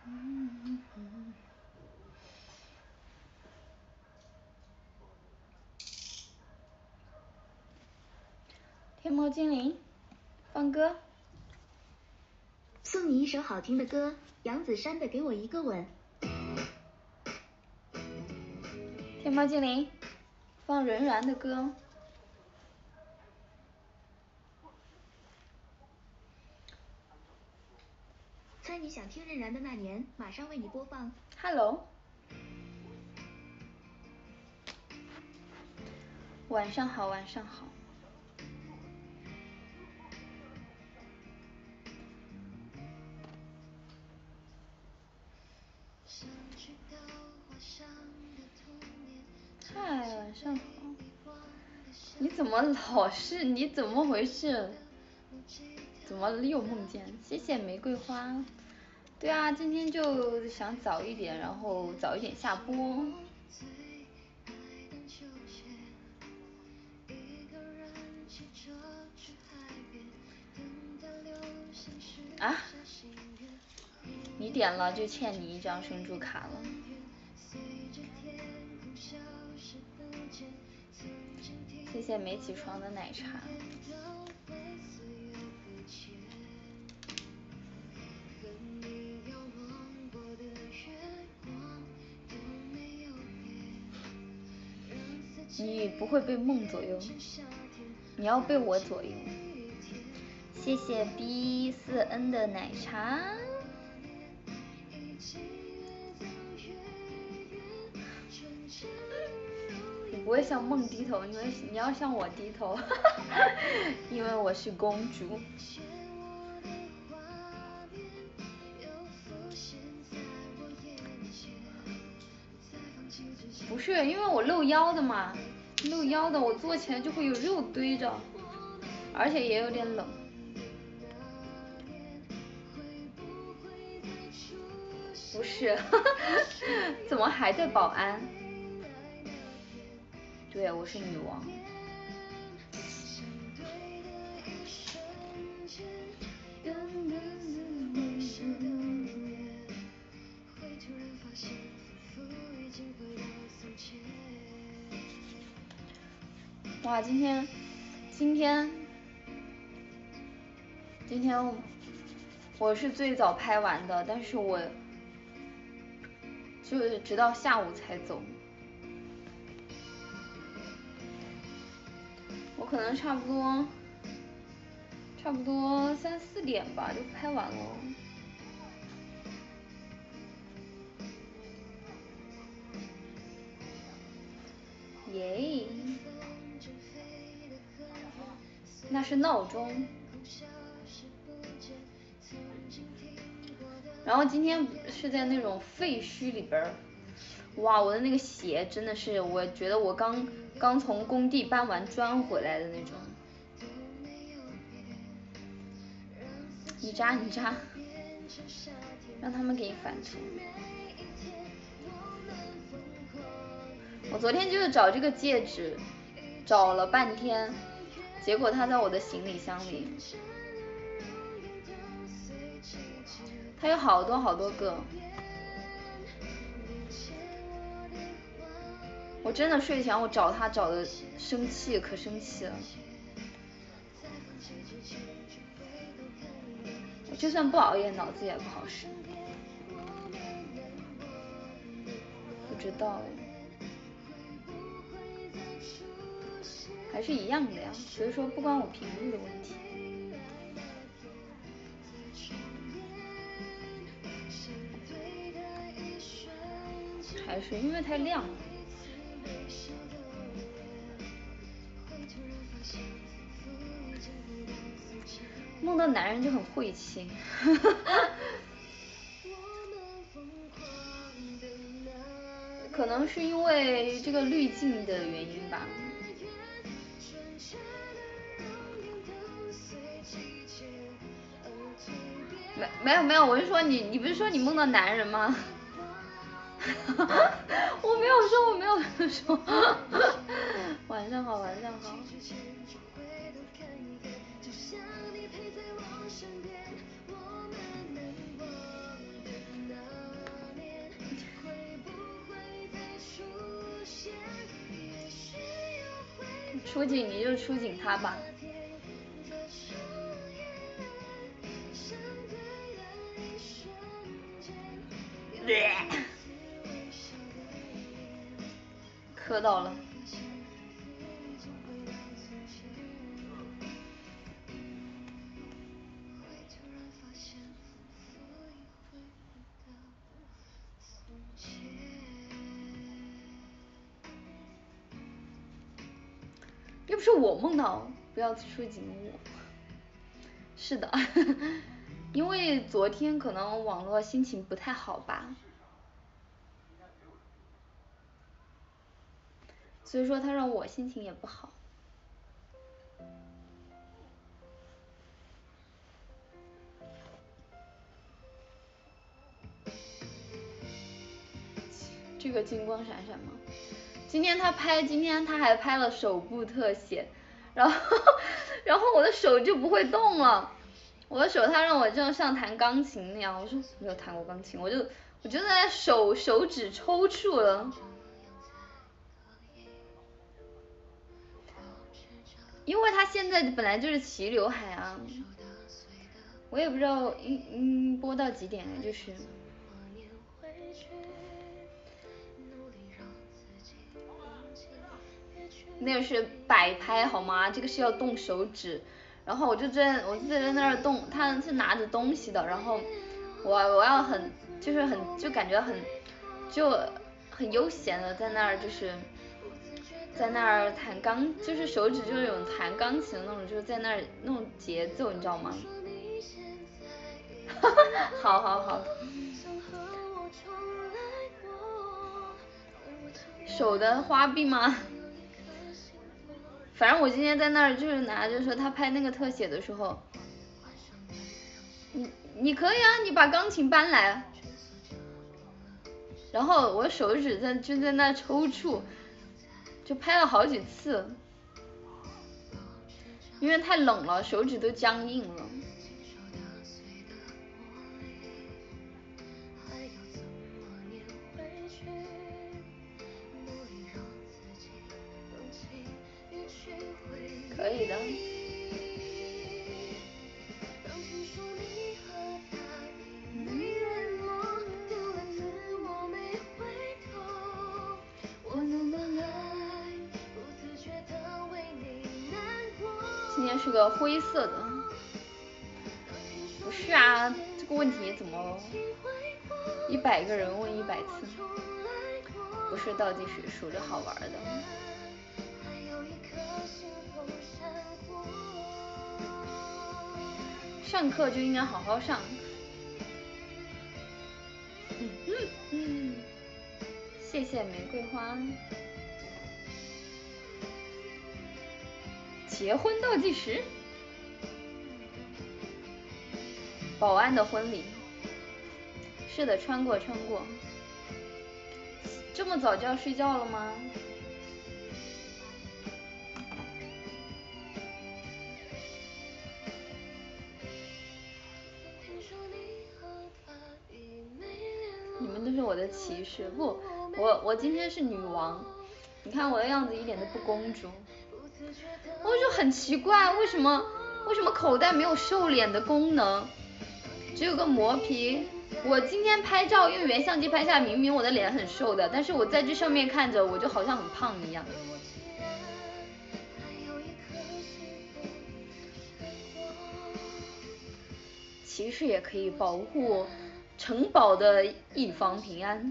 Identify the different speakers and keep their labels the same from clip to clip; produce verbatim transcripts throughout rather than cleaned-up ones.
Speaker 1: 天猫精灵，放歌。
Speaker 2: 送你一首好听的歌，杨子姗的《给我一个吻》。
Speaker 1: 天猫精灵，放任然的歌。
Speaker 2: 猜你想听任然的那年，马上为你播放。
Speaker 1: Hello。晚上好，晚上好。嗨，晚上好。你怎么老是？你怎么回事？怎么又梦见？谢谢玫瑰花。对啊，今天就想早一点，然后早一点下播。啊？你点了就欠你一张生猪卡了。谢谢没起床的奶茶。你不会被梦左右，你要被我左右。谢谢 B 四 N 的奶茶。你不会向梦低头，因为你要向我低头，因为我是公主。不是，因为我露腰的嘛，露腰的我坐起来就会有肉堆着，而且也有点冷。不是，怎么还在保安？对，我是女王。哇，今天，今天，今天我是最早拍完的，但是我就是直到下午才走。我可能差不多，差不多三四点吧就拍完了。耶！那是闹钟。然后今天是在那种废墟里边，哇，我的那个鞋真的是，我觉得我刚刚从工地搬完砖回来的那种。你扎你扎，让他们给你返图。我昨天就是找这个戒指，找了半天，结果它在我的行李箱里。它有好多好多个。我真的睡前我找它找的生气，可生气了。我就算不熬夜，脑子也不好使。不知道还是一样的呀，所以说不关我频率的问题。还是因为太亮了。梦到男人就很晦气。可能是因为这个滤镜的原因吧。没没有没有，我是说你你不是说你梦到男人吗？我没有说，我没有说。晚上好，晚上好。 出警你就出警他吧。磕到了。又不是我梦到，不要出警我。是的，因为昨天可能网络心情不太好吧，所以说他让我心情也不好。这个金光闪闪吗？今天他拍，今天他还拍了手部特写，然后然后我的手就不会动了，我的手他让我就像弹钢琴那样，我说没有弹过钢琴，我就我就在手手指抽搐了，因为他现在本来就是齐刘海啊，我也不知道嗯嗯播到几点了，就是。那个是摆拍好吗？这个是要动手指，然后我就在我就在那儿动，他是拿着东西的，然后我我要很就是很就感觉很就很悠闲的在那儿就是在那儿弹钢，就是手指就是有弹钢琴的那种，就是在那儿弄节奏，你知道吗？哈哈，好好好。手的花臂吗？反正我今天在那儿就是拿着说他拍那个特写的时候，你你可以啊，你把钢琴搬来，然后我手指在就在那抽搐，就拍了好几次，因为太冷了，手指都僵硬了。可以的。今天是个灰色的。不是啊，这个问题怎么一百个人问一百次？不是倒计时，数着好玩的。上课就应该好好上。嗯嗯嗯，谢谢玫瑰花。结婚倒计时？保安的婚礼。是的，穿过穿过。这么早就要睡觉了吗？你们都是我的骑士，不，我我今天是女王，你看我的样子一点都不公主，我就很奇怪，为什么为什么口袋没有瘦脸的功能，只有个磨皮？我今天拍照用原相机拍下，明明我的脸很瘦的，但是我在这上面看着我就好像很胖一样。骑士也可以保护城堡的一方平安。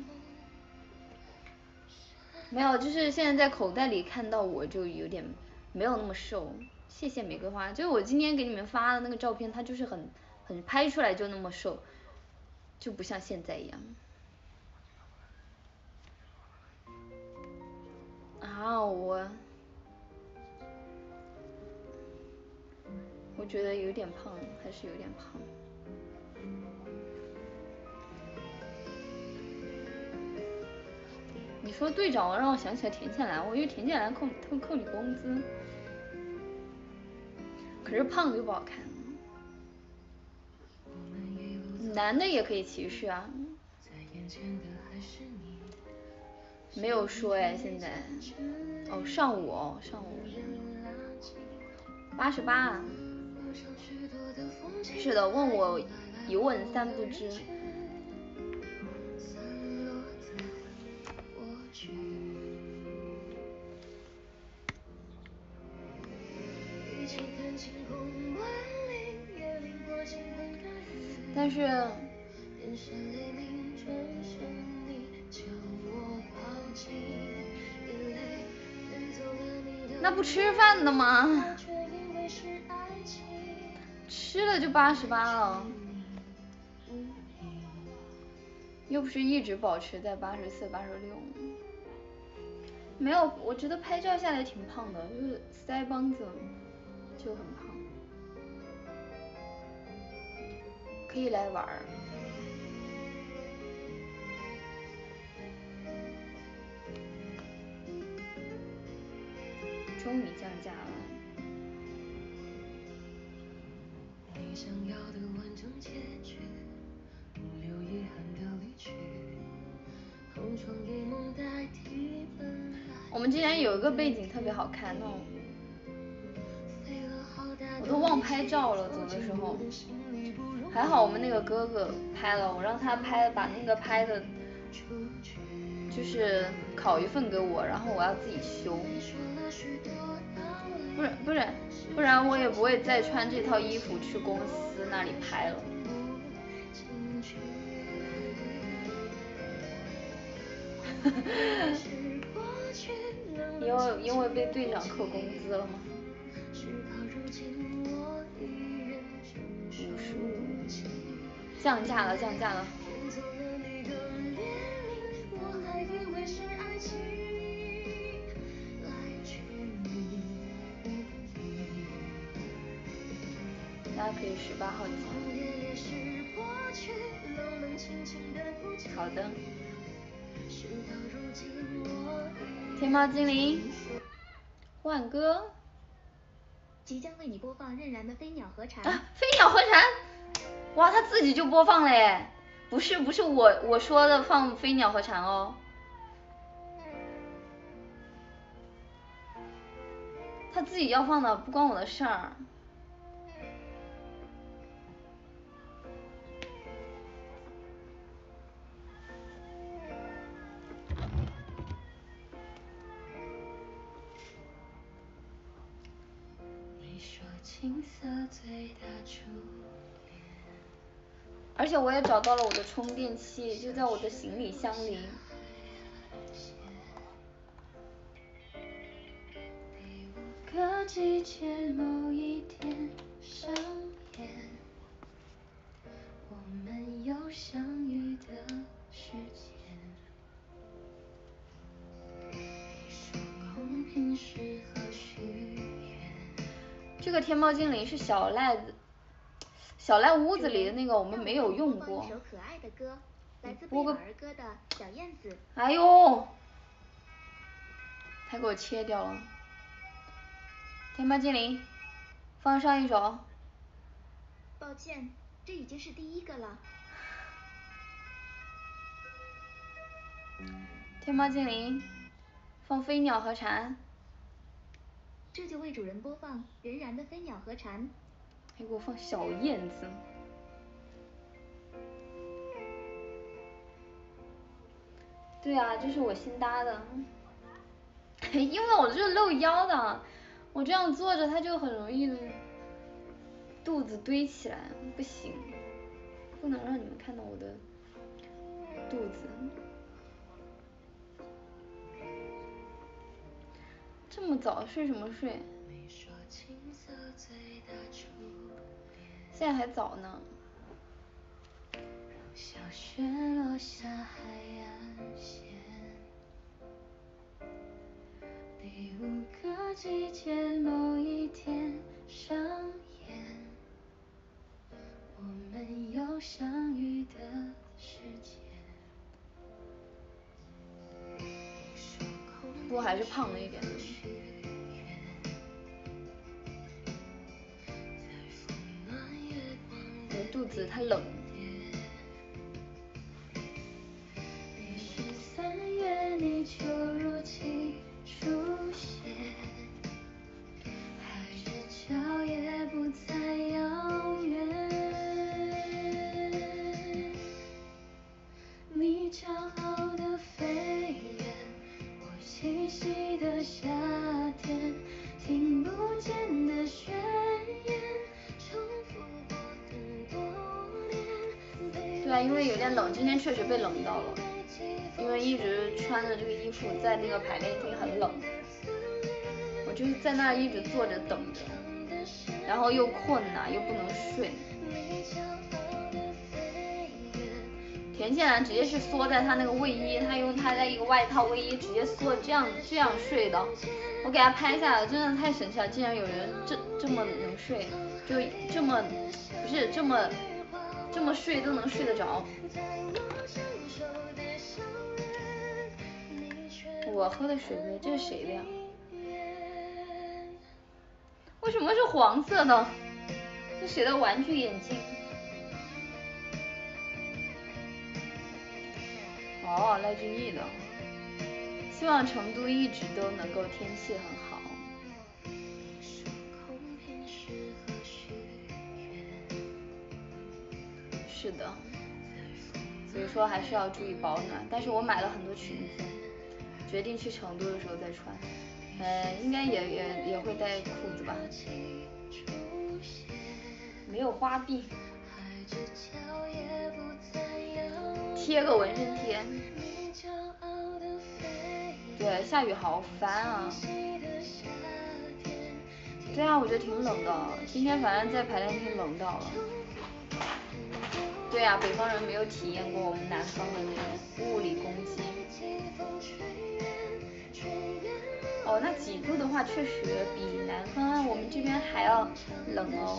Speaker 1: 没有，就是现在在口袋里看到我就有点没有那么瘦。谢谢玫瑰花，就是我今天给你们发的那个照片，它就是很很拍出来就那么瘦，就不像现在一样。啊，我我觉得有点胖，还是有点胖。你说队长让我想起来田倩兰，我以为田倩兰扣扣扣你工资，可是胖就不好看。男的也可以歧视啊。没有说哎，现在哦上午哦上午。 八十八。是的，问我一问三不知。但是那不吃饭的吗？吃了就八十八了，又不是一直保持在八十四、八十六。没有，我觉得拍照下来挺胖的，就是腮帮子就很胖。可以来玩儿。终于降价了。我们今天有一个背景特别好看，那种我都忘拍照了，走的时候。还好我们那个哥哥拍了，我让他拍，把那个拍的，就是拷一份给我，然后我要自己修。不是不是，不然我也不会再穿这套衣服去公司那里拍了。因为因为被队长扣工资了吗？五十五，降价了，降价了。大家可以十八号进。好的。天猫精灵，换歌。
Speaker 2: 即将为你播放任然的《飞鸟和蝉》
Speaker 1: 啊，飞鸟和蝉，哇，他自己就播放了耶！不是不是我我说的放飞鸟和蝉哦。他自己要放的，不关我的事儿。而且我也找到了我的充电器，就在我的行李箱里。个季节某一天上演，我们有相遇的时间。说公平适合许愿。这个天猫精灵是小赖子。小赖屋子里的那个我们没有用过。
Speaker 2: 一首可爱的歌，来自贝尔儿歌的小燕子。
Speaker 1: 哎呦，他给我切掉了。天猫精灵，放上一首。
Speaker 2: 抱歉，这已经是第一个了。
Speaker 1: 天猫精灵，放飞鸟和蝉。
Speaker 2: 这就为主人播放任然的《飞鸟和蝉》。
Speaker 1: 还给我放小燕子。对啊，这是我新搭的。因为我这是露腰的，我这样坐着它就很容易肚子堆起来，不行，不能让你们看到我的肚子。这么早睡什么睡？现在还早呢。小雪落下海岸线，第五个季节某一天上演，我们有相遇的时间。不过还是胖了一点。我的肚子太冷。三月你就如期出现，还是叫啊，因为有点冷，今天确实被冷到了，因为一直穿着这个衣服在那个排练厅很冷，我就是在那儿一直坐着等着，然后又困呐、啊，又不能睡。田倩然直接是缩在他那个卫衣，他用他的一个外套卫衣直接缩这样这样睡的，我给他拍下来，真的太神奇了，竟然有人这这么能睡，就这么不是这么这么睡都能睡得着。我喝的水杯，这是谁的呀？为什么是黄色的？这谁的玩具眼镜？哦，赖俊逸的。希望成都一直都能够天气很好。是的，所以说还是要注意保暖。但是我买了很多裙子，决定去成都的时候再穿。呃，应该也也也会带裤子吧。没有花臂。贴个纹身贴。对，下雨好烦啊。对啊，我觉得挺冷的，今天反正在排练厅冷到了。对啊，北方人没有体验过我们南方的那种物理攻击。哦，那几度的话确实比南方我们这边还要冷哦。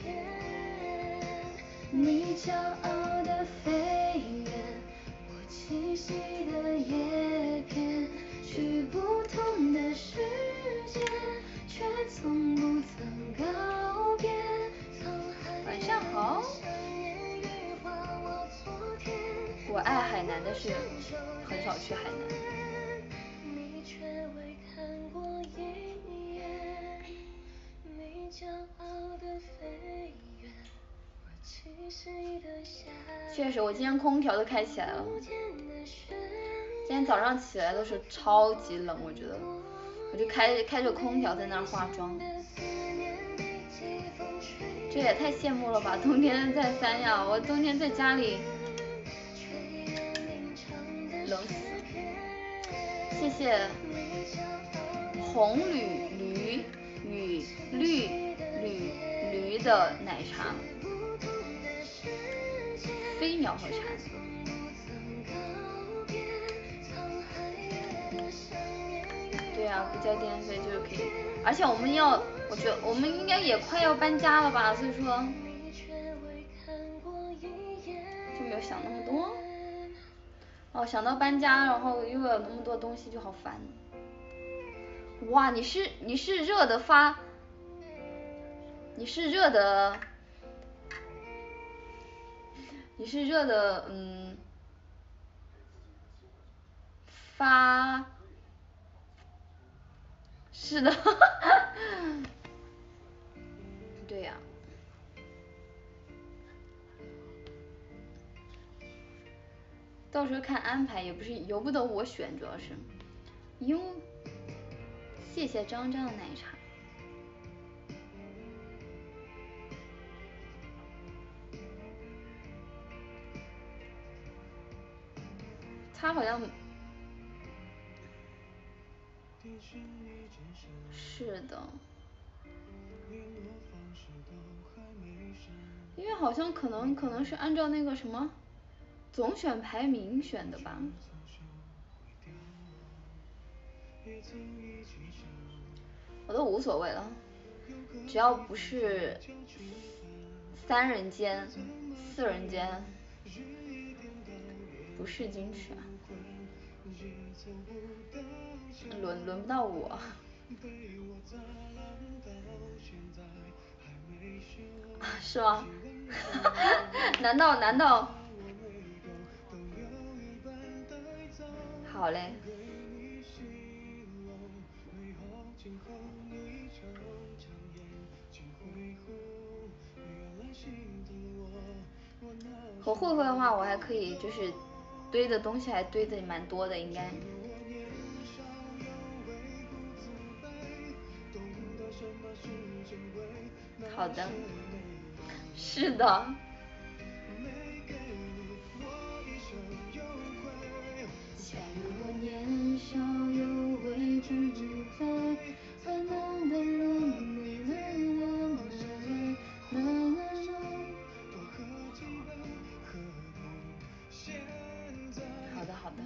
Speaker 1: 你骄傲的飞远，我栖息的叶片，去不同的世界，却从不曾告别。晚上好。我爱海南，但是很少去海南。确实，我今天空调都开起来了。今天早上起来的时候超级冷，我觉得，我就开开着空调在那儿化妆。这也太羡慕了吧！冬天在三亚，我冬天在家里冷死。谢谢红铝驴与绿铝驴的奶茶，飞鸟和蝉。对啊，不交电费就可以，而且我们要，我觉得我们应该也快要搬家了吧，所以说就没有想那么多。哦，想到搬家，然后又有那么多东西，就好烦。哇，你是你是热的发，你是热的，你是热的，嗯，发，是的，对呀、啊。到时候看安排，也不是由不得我选，主要是，哟，谢谢张张的奶茶。他好像，是的，因为好像可能可能是按照那个什么总选排名选的吧。我都无所谓了，只要不是三人间、四人间，不是金曲啊，轮轮不到我。是吗？难道难道？好嘞。和慧慧的话，我还可以就是堆的东西还堆的蛮多的，应该。好的。是的。 假如我年少有为知己在，才能的人你人那那那。好的好的。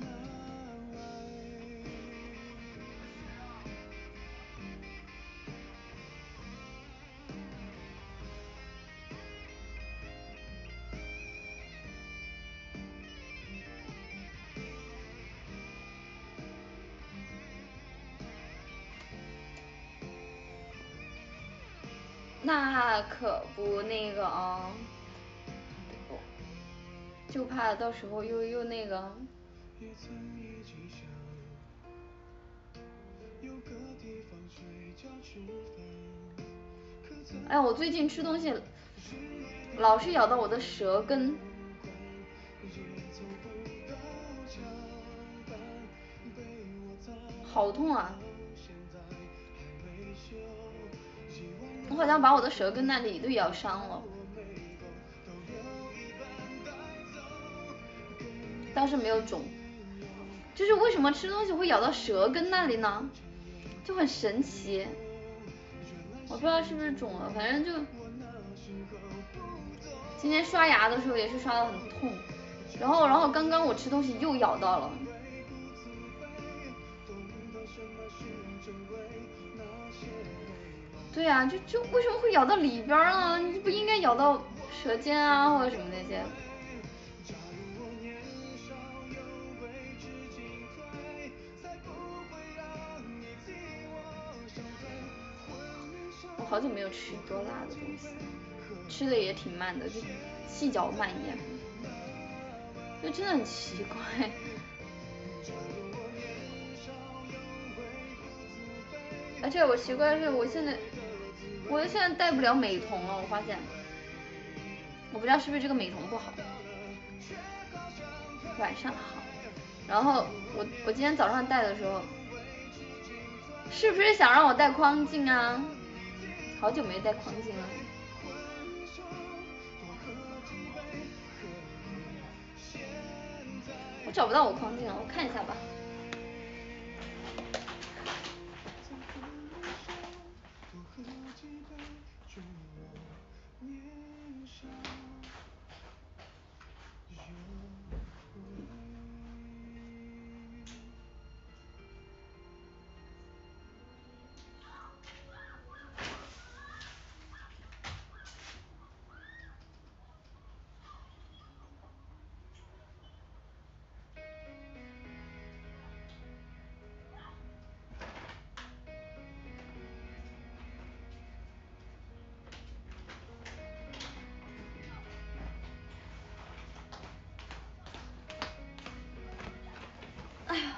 Speaker 1: 那可不那个啊，就怕到时候又又那个。哎，我最近吃东西老是咬到我的舌根，好痛啊！我好像把我的舌根那里都咬伤了，倒是没有肿。就是为什么吃东西会咬到舌根那里呢？就很神奇，我不知道是不是肿了，反正就今天刷牙的时候也是刷得很痛，然后然后刚刚我吃东西又咬到了。对呀、啊，就就为什么会咬到里边呢？你不应该咬到舌尖啊或者什么那些。我好久没有吃多辣的东西，吃的也挺慢的，就细嚼慢咽，就真的很奇怪。而且我奇怪的是，我现在我现在戴不了美瞳了，我发现，我不知道是不是这个美瞳不好。晚上好，然后我我今天早上戴的时候，是不是想让我戴框镜啊？好久没戴框镜了。我找不到我框镜了，我看一下吧。哎呀，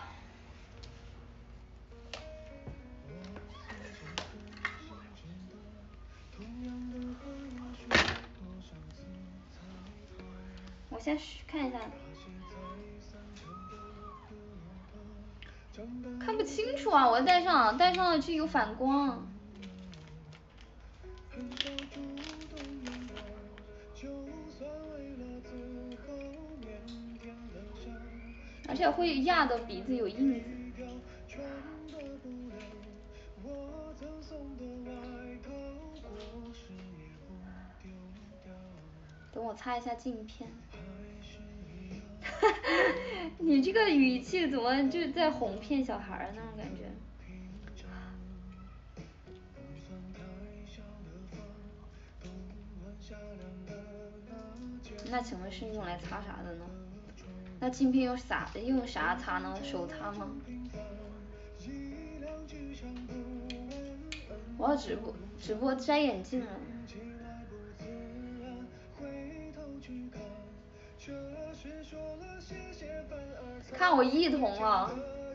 Speaker 1: 我先看一下，看不清楚啊！我戴上，戴上了就有反光。而且会压的鼻子有印子。等我擦一下镜片。你这个语气怎么就在哄骗小孩那种感觉？那请问是用来擦啥的呢？那镜片用啥用啥擦呢？手擦吗？我要直播直播摘眼镜了。看我一瞳了。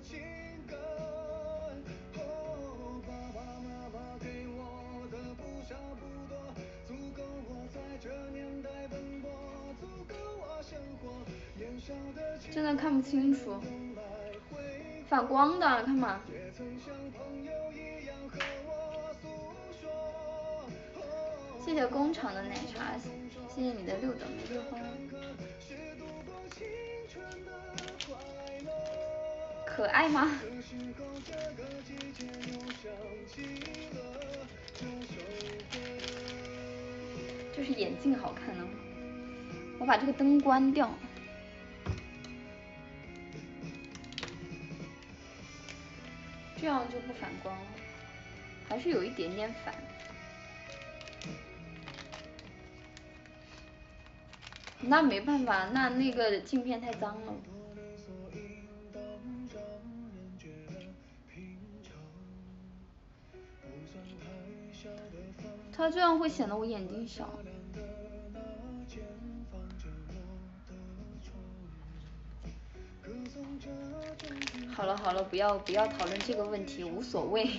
Speaker 1: 真的看不清楚，反光的，看嘛。谢谢工厂的奶茶，谢谢你的六等玫瑰花。 可爱吗？就是眼镜好看呢。我把这个灯关掉，这样就不反光了，还是有一点点反。那没办法，那那个镜片太脏了。它这样会显得我眼睛小。好了好了，不要不要讨论这个问题，无所谓。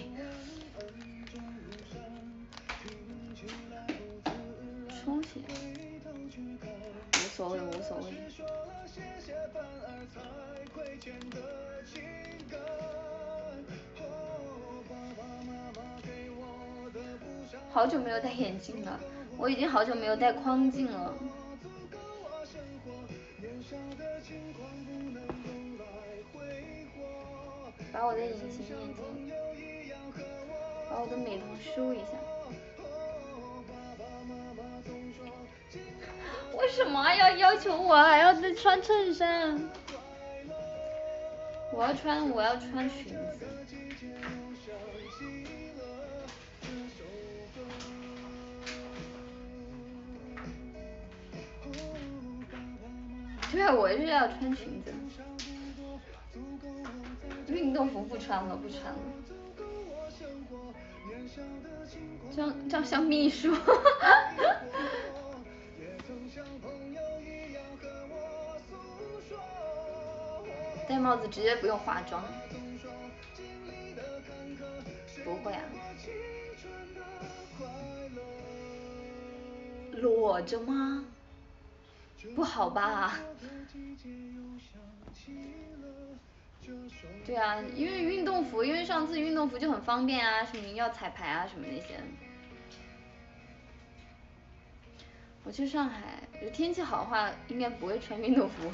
Speaker 1: 充血，无所谓无所谓。好久没有戴眼镜了，我已经好久没有戴框镜了。把我的隐形眼镜，把我的美瞳梳一下。为什么要要求我还要再穿衬衫？我要穿我要穿裙子。对啊，我是要穿裙子。运动服不穿了，不穿了。这样这样像秘书。戴帽子直接不用化妆。不会啊。裸着吗？不好吧。对啊，因为运动服，因为上次运动服就很方便啊，什么要彩排啊什么那些。我去上海，天气好的话应该不会穿运动服。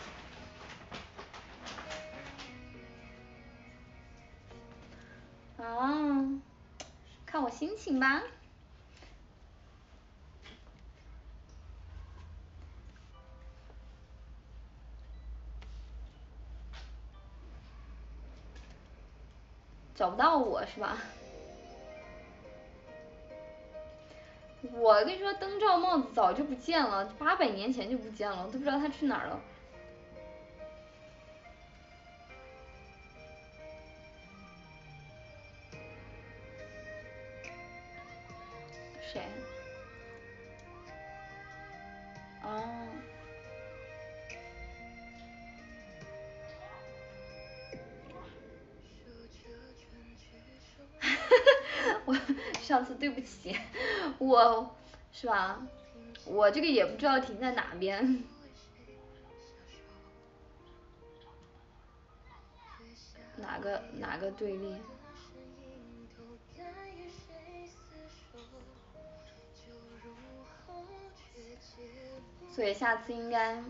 Speaker 1: 啊，看我心情吧。找不到我是吧？我跟你说，灯罩帽子早就不见了，八百年前就不见了，我都不知道它去哪儿了。谁？哦。我上次对不起，我是吧？我这个也不知道停在哪边。哪个哪个对立？所以下次应该。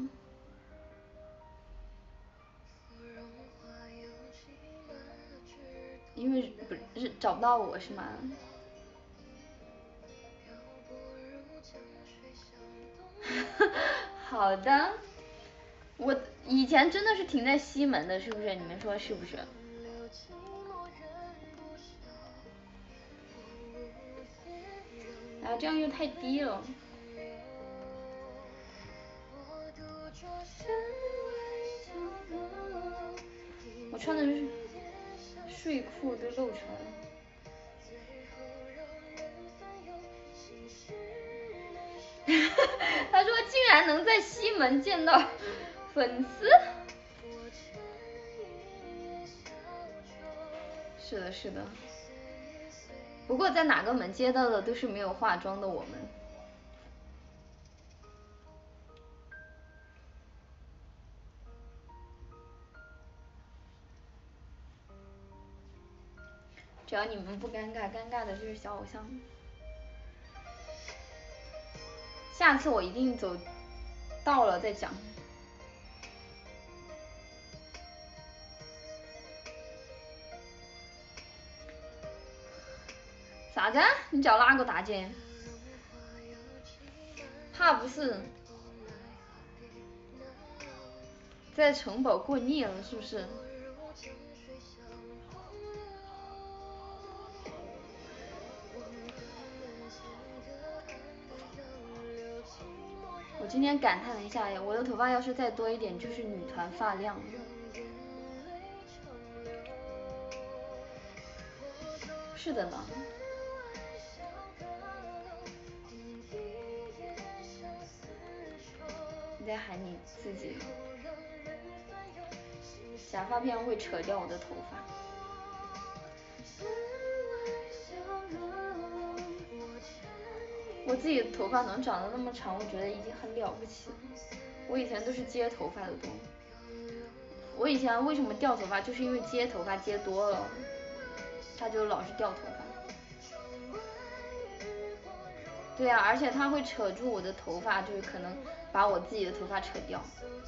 Speaker 1: 因为不是找不到我是吗？好的，我以前真的是停在西门的，是不是？你们说是不是？啊，这样又太低了。我穿的是睡裤都露出来了。他说竟然能在西门见到粉丝。是的，是的。不过在哪个门接到的都是没有化妆的我们。只要你们不尴尬，尴尬的就是小偶像。下次我一定走到了再讲。 啥子？你叫哪个大姐？怕不是在城堡过腻了是不是？我今天感叹了一下呀，我的头发要是再多一点就是女团发量了。是的呢。你在喊你自己。假发片会扯掉我的头发。我自己的头发能长得那么长，我觉得已经很了不起了。我以前都是接头发的多。我以前为什么掉头发，就是因为接头发接多了，它就老是掉头发。对啊，而且它会扯住我的头发，就是可能把我自己的头发扯掉。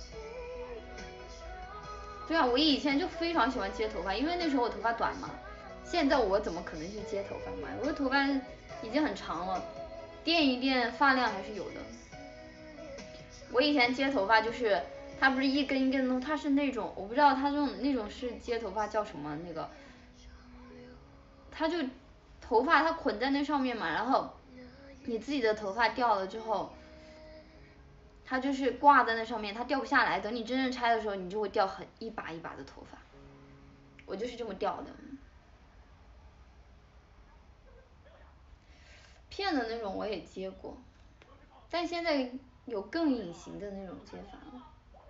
Speaker 1: 对啊，我以前就非常喜欢接头发，因为那时候我头发短嘛。现在我怎么可能去接头发嘛？我的头发已经很长了，垫一垫发量还是有的。我以前接头发就是，它不是一根一根的，它是那种我不知道它这种那种是接头发叫什么那个，它就头发它捆在那上面嘛，然后你自己的头发掉了之后，它就是挂在那上面，它掉不下来，等你真正拆的时候，你就会掉很一把一把的头发。我就是这么掉的。片的那种我也接过，但现在有更隐形的那种接法了。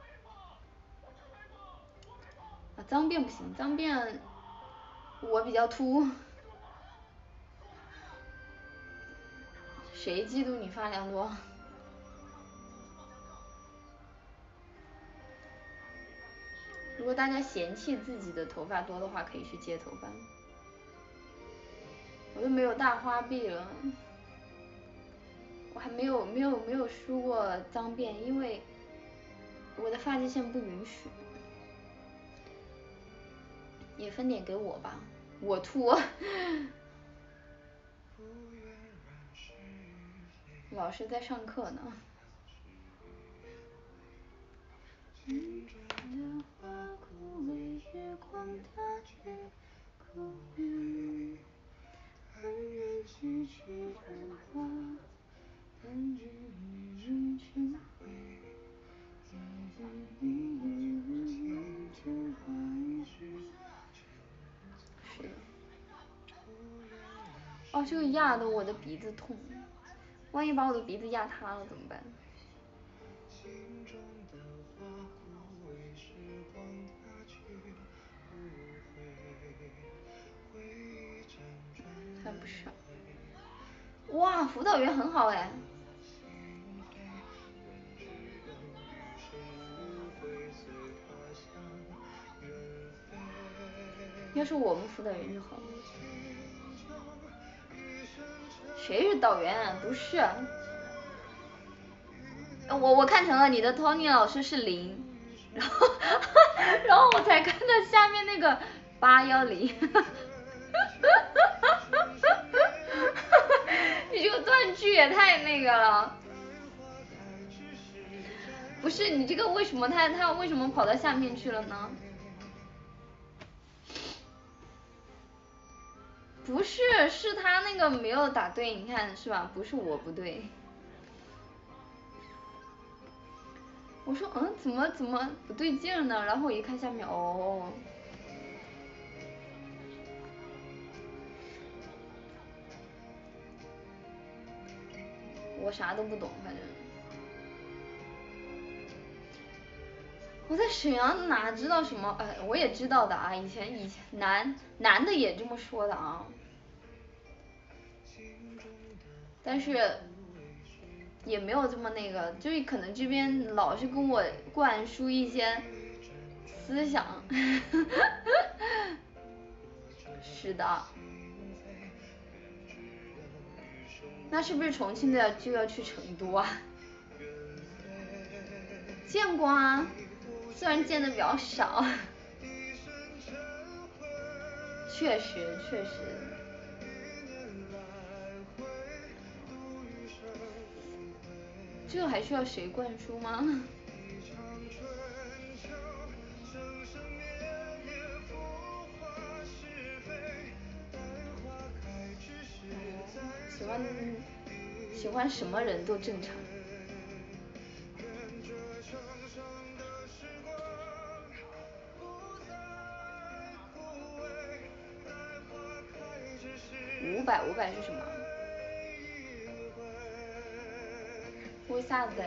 Speaker 1: 啊，脏辫不行，脏辫我比较秃。谁嫉妒你发量多？如果大家嫌弃自己的头发多的话，可以去接头发。我都没有大花臂了，我还没有没有没有梳过脏辫，因为我的发际线不允许。也分点给我吧，我秃。老师在上课呢。是的。哦，这个压的我的鼻子痛，万一把我的鼻子压塌了怎么办？还不少。哇，辅导员很好哎。要是我们辅导员就好了。谁是导员啊？不是。我我看成了你的 Tony 老师是零，然后然后我才看到下面那个八幺零。你这个断句也太那个了。不是你这个为什么他他为什么跑到下面去了呢？不是，是他那个没有打对，你看是吧？不是我不对。我说嗯，怎么怎么不对劲呢？然后我一看下面，哦。我啥都不懂，反正。我在沈阳哪知道什么？哎，我也知道的啊，以前以前男男的也这么说的啊。但是也没有这么那个，就是可能这边老是跟我灌输一些思想。是的。那是不是重庆的要就要去成都啊？见过啊，虽然见的比较少。确实确实。 这还需要谁灌输吗？喜欢喜欢什么人都正常。五百五百是什么？为啥子呀？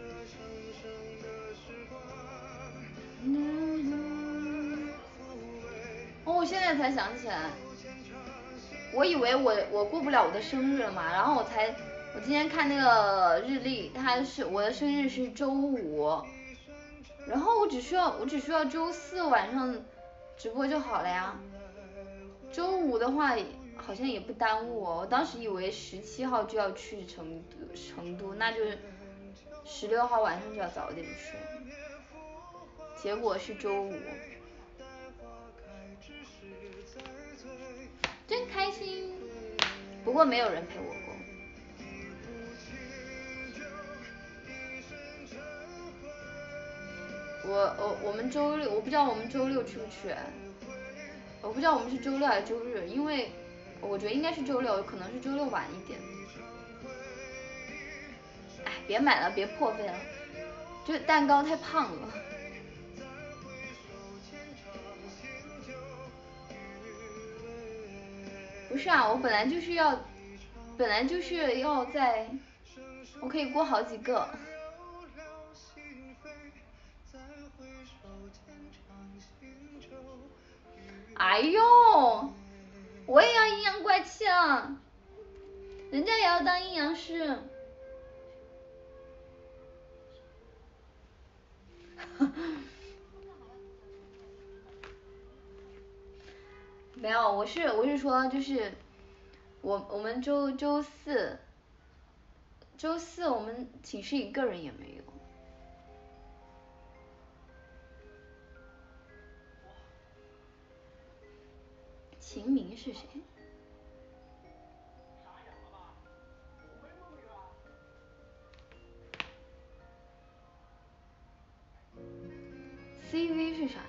Speaker 1: 哦，我现在才想起来，我以为我我过不了我的生日了嘛，然后我才我今天看那个日历，它是我的生日是周五，然后我只需要我只需要周四晚上直播就好了呀。周五的话好像也不耽误哦，我当时以为十七号就要去成都成都，那就是十六号晚上就要早点去，结果是周五，真开心。不过没有人陪我过。我我我们周六我不知道我们周六去不去，我不知道我们是周六还是周日，因为我觉得应该是周六，可能是周六晚一点。哎，别买了，别破费了，这蛋糕太胖了。不是啊，我本来就是要，本来就是要在，我可以过好几个。哎呦，我也要阴阳怪气了，人家也要当阴阳师。没有，我是我是说就是我我们周周四周四我们寝室一个人也没有。秦明是谁？C V 是啥呀？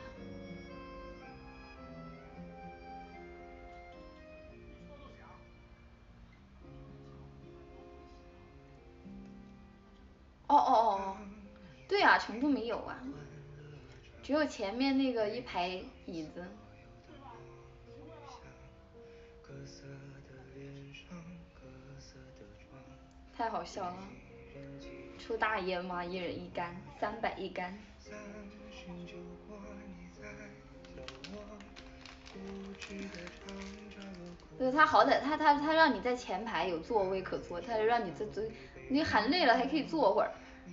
Speaker 1: 哦哦哦，对啊，成都没有啊，只有前面那个一排椅子。太好笑了，出大烟吗？一人一杆，三百一杆。对，他好歹他他他让你在前排有座位可坐，他就让你在最，你喊累了还可以坐会儿。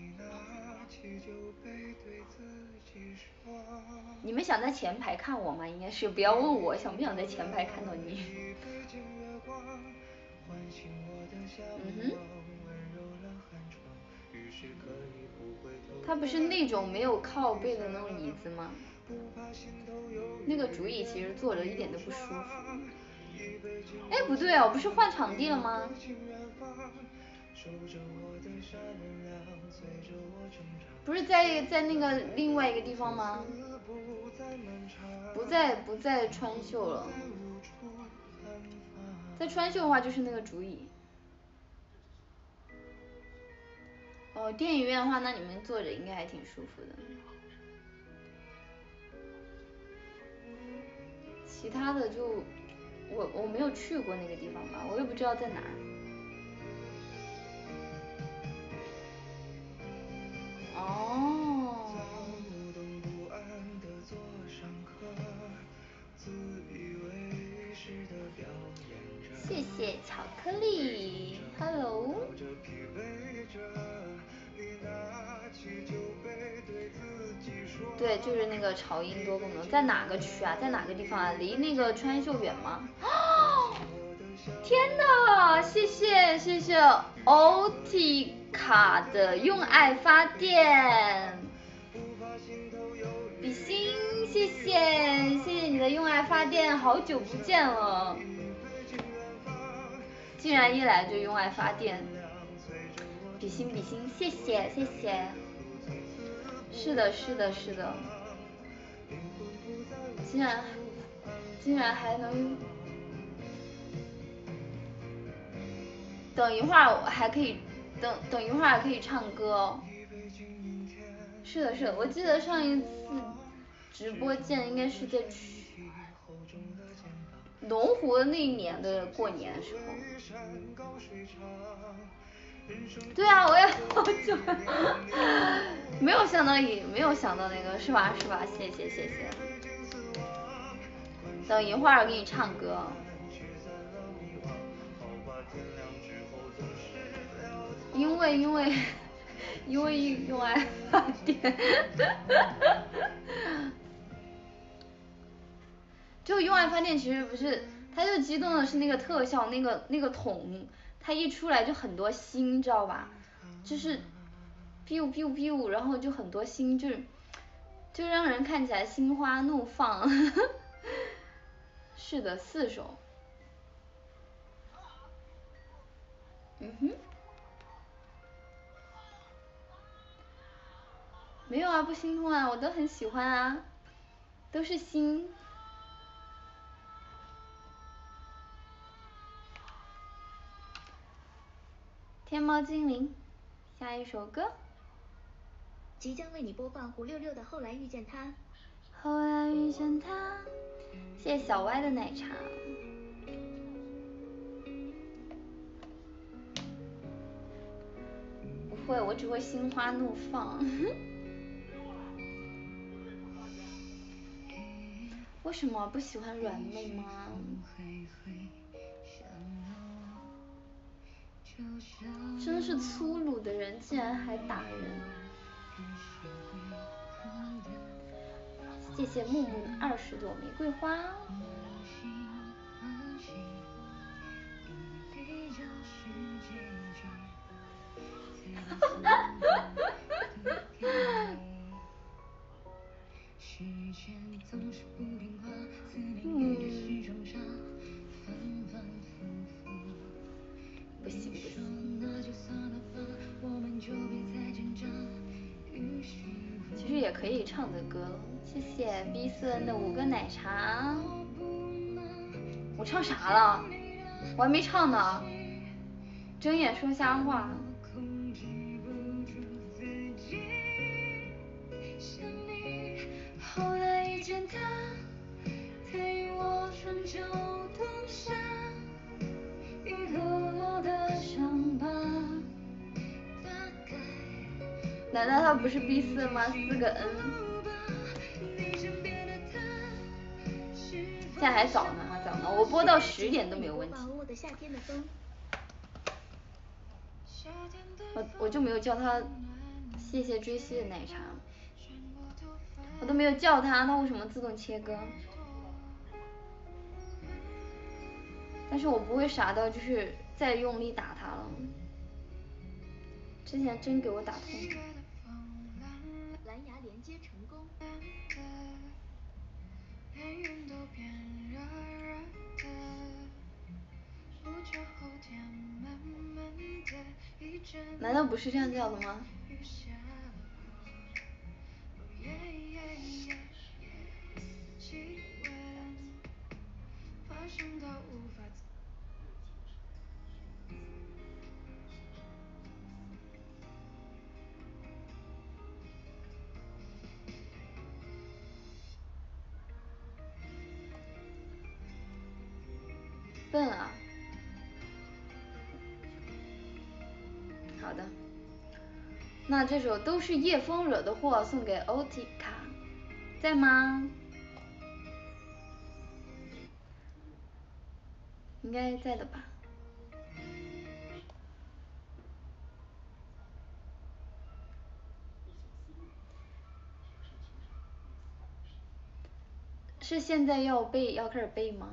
Speaker 1: 你们想在前排看我吗？应该是，不要问我想不想在前排看到你。嗯哼。它不是那种没有靠背的那种椅子吗？那个竹椅其实坐着一点都不舒服。哎，不对哦，不是换场地了吗？不是在在那个另外一个地方吗？不在不在川秀了，在川秀的话就是那个竹椅。哦，电影院的话，那你们坐着应该还挺舒服的。其他的就我我没有去过那个地方吧，我也不知道在哪儿。哦。谢谢巧克力 ，Hello。对，就是那个潮音多功能，在哪个区啊？在哪个地方啊？离那个川秀远吗？哦，天哪！谢谢谢谢欧体卡的用爱发电，比心，谢谢谢谢你的用爱发电，好久不见了，竟然一来就用爱发电。 比心比心，谢谢谢谢。是的是的是的，竟然竟然还能，等一会儿我还可以等等一会儿还可以唱歌哦。是的是的，我记得上一次直播间应该是在去龙湖的那一年的过年的时候。对啊，我也好久没有想到也没有想到那个是吧是吧，谢谢谢谢。等一会儿给你唱歌。因为因为因为用爱发电。就用爱发电其实不是，它就激动的是那个特效，那个那个桶，它一出来就很多星，知道吧？就是 biu biu biu， 然后就很多星，就就让人看起来心花怒放。是的，四首。嗯哼。没有啊，不心痛啊，我都很喜欢啊，都是心。天猫精灵，下一首歌。
Speaker 2: 即将为你播放胡六六的《后来遇见他》。
Speaker 1: 后来遇见他，谢谢小歪的奶茶。不会，我只会心花怒放。为什么不喜欢软妹吗？真是粗鲁的人，竟然还打人！谢谢木木的二十朵玫瑰花。嗯，不行不行。其实也可以唱的歌，谢谢 B 四 N 的五个奶茶。我唱啥了？我还没唱呢。睁眼说瞎话。后来遇见他，他与我春秋冬夏，愈合了的伤疤。难道他不是 B 四 吗？四个 N。现在还早呢，还早呢，我播到十点都没有问题。我我就没有叫他谢谢追星的奶茶，我都没有叫他，他为什么自动切歌？但是我不会傻到就是再用力打他了，之前真给我打痛。
Speaker 2: 蓝牙连接成功。
Speaker 1: 难道不是这样叫的吗？笨啊。好的，那这首都是叶枫惹的祸送给欧提卡，在吗？应该在的吧。是现在要背要开始背吗？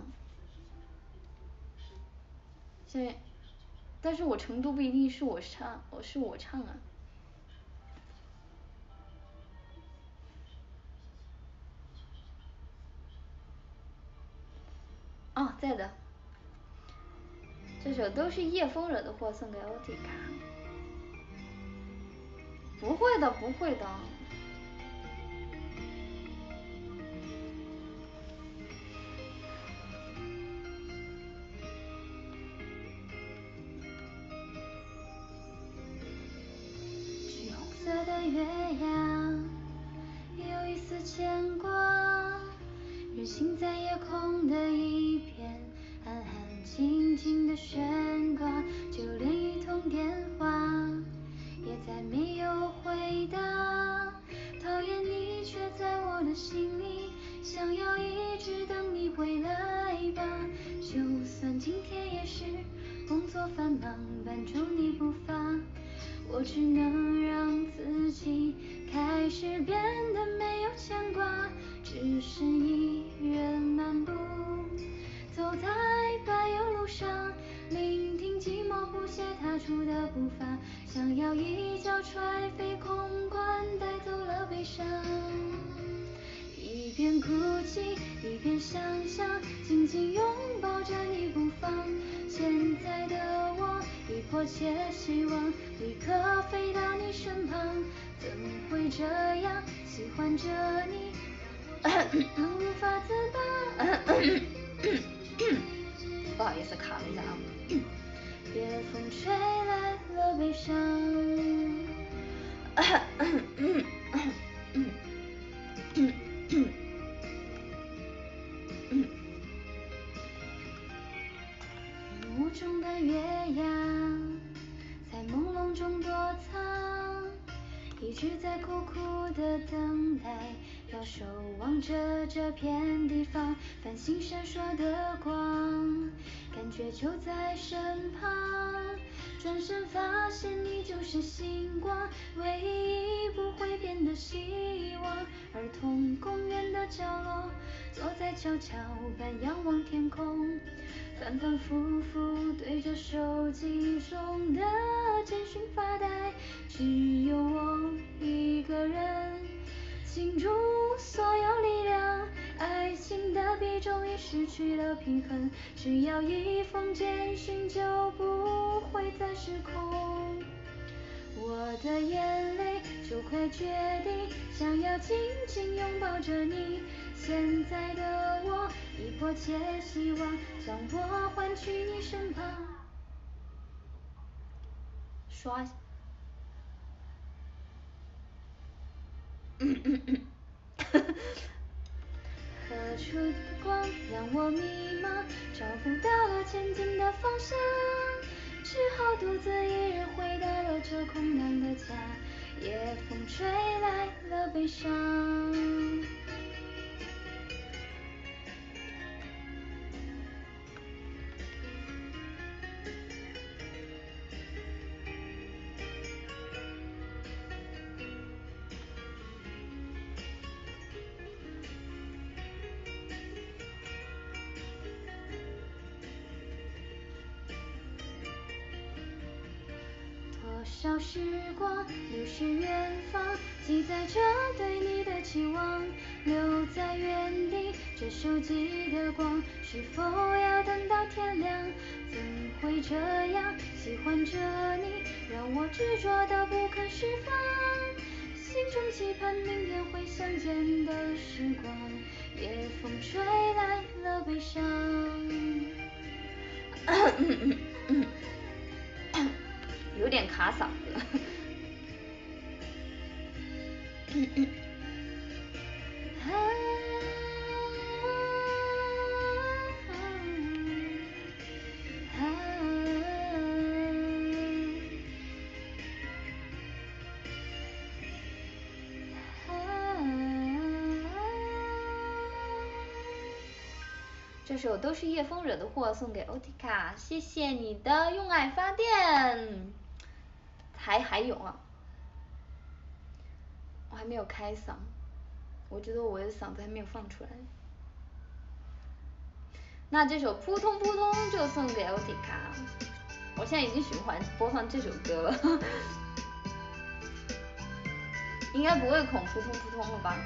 Speaker 1: 现在，但是我程度不一定是我唱，我是我唱啊。哦，在的。这首都是叶枫惹的祸送给欧提卡。 不会的，不会的。橘红色的月亮，有一丝牵挂，人行在夜空的一片，安安静静的悬挂，就连一通电话也再没有回答。讨厌你却在我的心里，想要一直等你回来吧。就算今天也是工作繁忙，伴着你步伐，我只能让自己开始变得没有牵挂，只是一人漫步，走在柏油路上，聆听寂寞不懈踏出的步伐，想要一脚踹飞空关，带走了悲伤。一边哭泣一边想象，紧紧拥抱着你不放。现在的我已迫切希望立刻飞到你身旁，怎会这样喜欢着你，能无法自拔。不好意思，卡了一下啊。夜风吹来了悲伤。云雾中的月亮在朦胧中躲藏，一直在苦苦的等待，要守望着这片地方，繁星闪烁的光，感觉就在身旁，转身发现你就是星光，唯一不会变的希望。儿童公园的角落，坐在跷跷板仰望天空，反反复复对着手机中的简讯发呆，只有我一个人倾注所有力量，爱情的比重已失去了平衡，只要一封简讯就不会再失控。我的眼泪就快决定，想要紧紧拥抱着你，现在的我已迫切希望将我换去你身旁。刷嗯嗯嗯何处的光让我迷茫，找不到了前进的方向，只好独自一人回到了这空荡的家，夜风吹来了悲伤。多少时光流逝远方，记载着对你的期望，留在原地这手机的光，是否要等到天亮？怎会这样喜欢着你，让我执着到不肯释放，心中期盼明天会相见的时光，夜风吹来了悲伤。有点卡嗓子。这首都是夜风惹的祸，送给欧提卡，谢谢你的用爱发电。还还有啊，我还没有开嗓，我觉得我的嗓子还没有放出来。那这首扑通扑通就送给欧提卡，我现在已经循环播放这首歌了，应该不会恐扑通扑通了吧？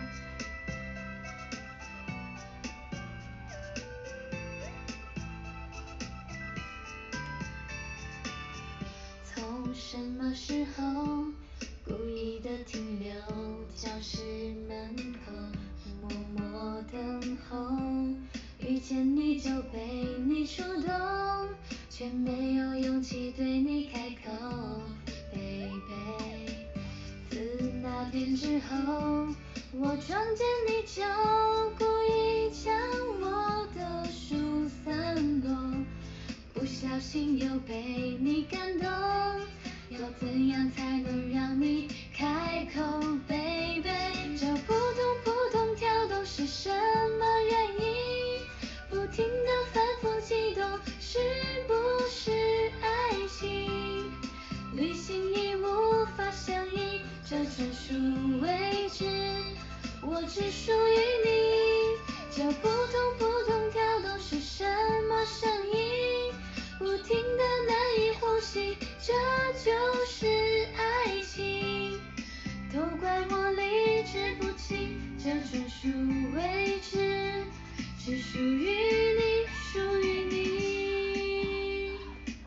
Speaker 1: 从什么时候
Speaker 2: 故意的停留教室门口，默默等候，遇见你就被你触动，却没有勇气对你开口 ，baby。自那天之后，我撞见你就故意将我的书散落，不小心又被你感动，要怎样才能让你开口 ，baby？ 这扑通扑通跳动是什么原因？不停地反复激动，是不是爱情？旅行已无法相依，这专属位置，我只属于你。这扑通扑通跳动是什么声音？不停地难以呼吸，这就是爱情。都怪我理智不清，这专属位置，只属于你，属于你。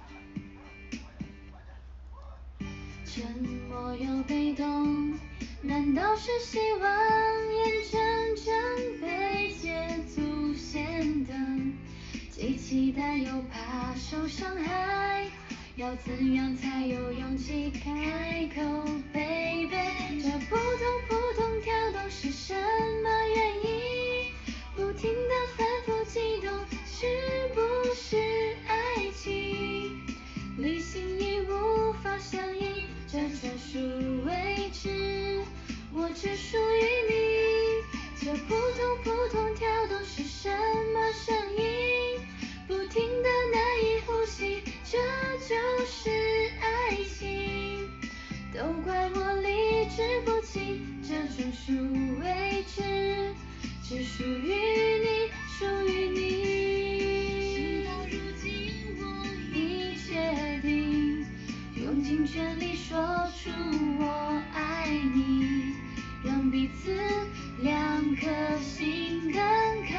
Speaker 2: 沉默又被动，难道是希望眼睁睁被捷足先登？既期待又怕受伤害，要怎样才有勇气开口 ，baby？ 这扑通扑通跳动是什么原因？不停地反复激动，是不是爱情？旅行已无法相依，这专属位置，我只属于你。这扑通扑通跳动是什么声音？不停地难以呼吸，这就是爱情。都怪我理智不清，这专属位置，只属于你，属于你。事到如今我已决定，用尽全力说出我爱你，让彼此两颗心更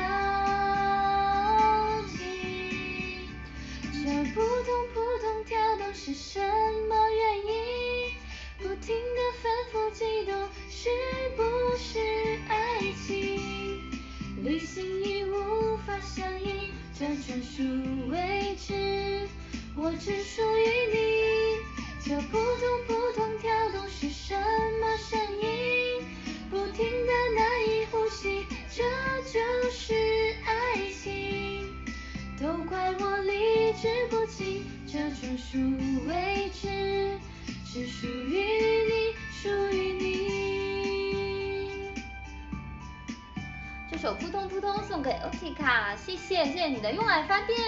Speaker 2: 靠近。这扑通扑通跳动是什么原因？不停地反复激动，是不是爱情？旅行已无法相依，这专属位置，我只属于你。这扑通扑通跳动是什么声音？不停地难以呼吸，这就是爱情。都怪我理智不清，这专属位置，只属于你，属于你。
Speaker 1: 这首扑通扑通送给 Otika， 谢谢谢谢你的用爱发电。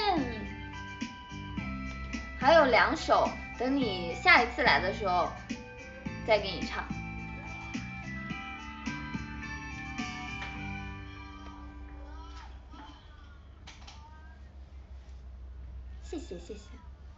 Speaker 1: 还有两首，等你下一次来的时候再给你唱。谢谢谢谢。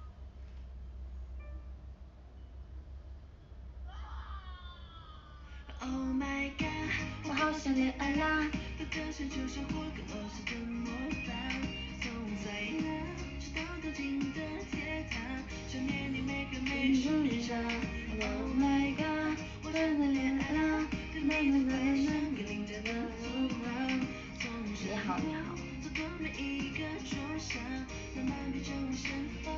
Speaker 2: Oh my god， 我好想恋爱啦！有个性就像火跟偶像的模范，从在那直到走进的天堂，想念你每个每处日常。Oh my god， 我真的恋爱啦！跟你在快闪给凌晨的路旁，
Speaker 1: 你好你好。
Speaker 2: 走过每一个桌上，浪漫比就会盛放。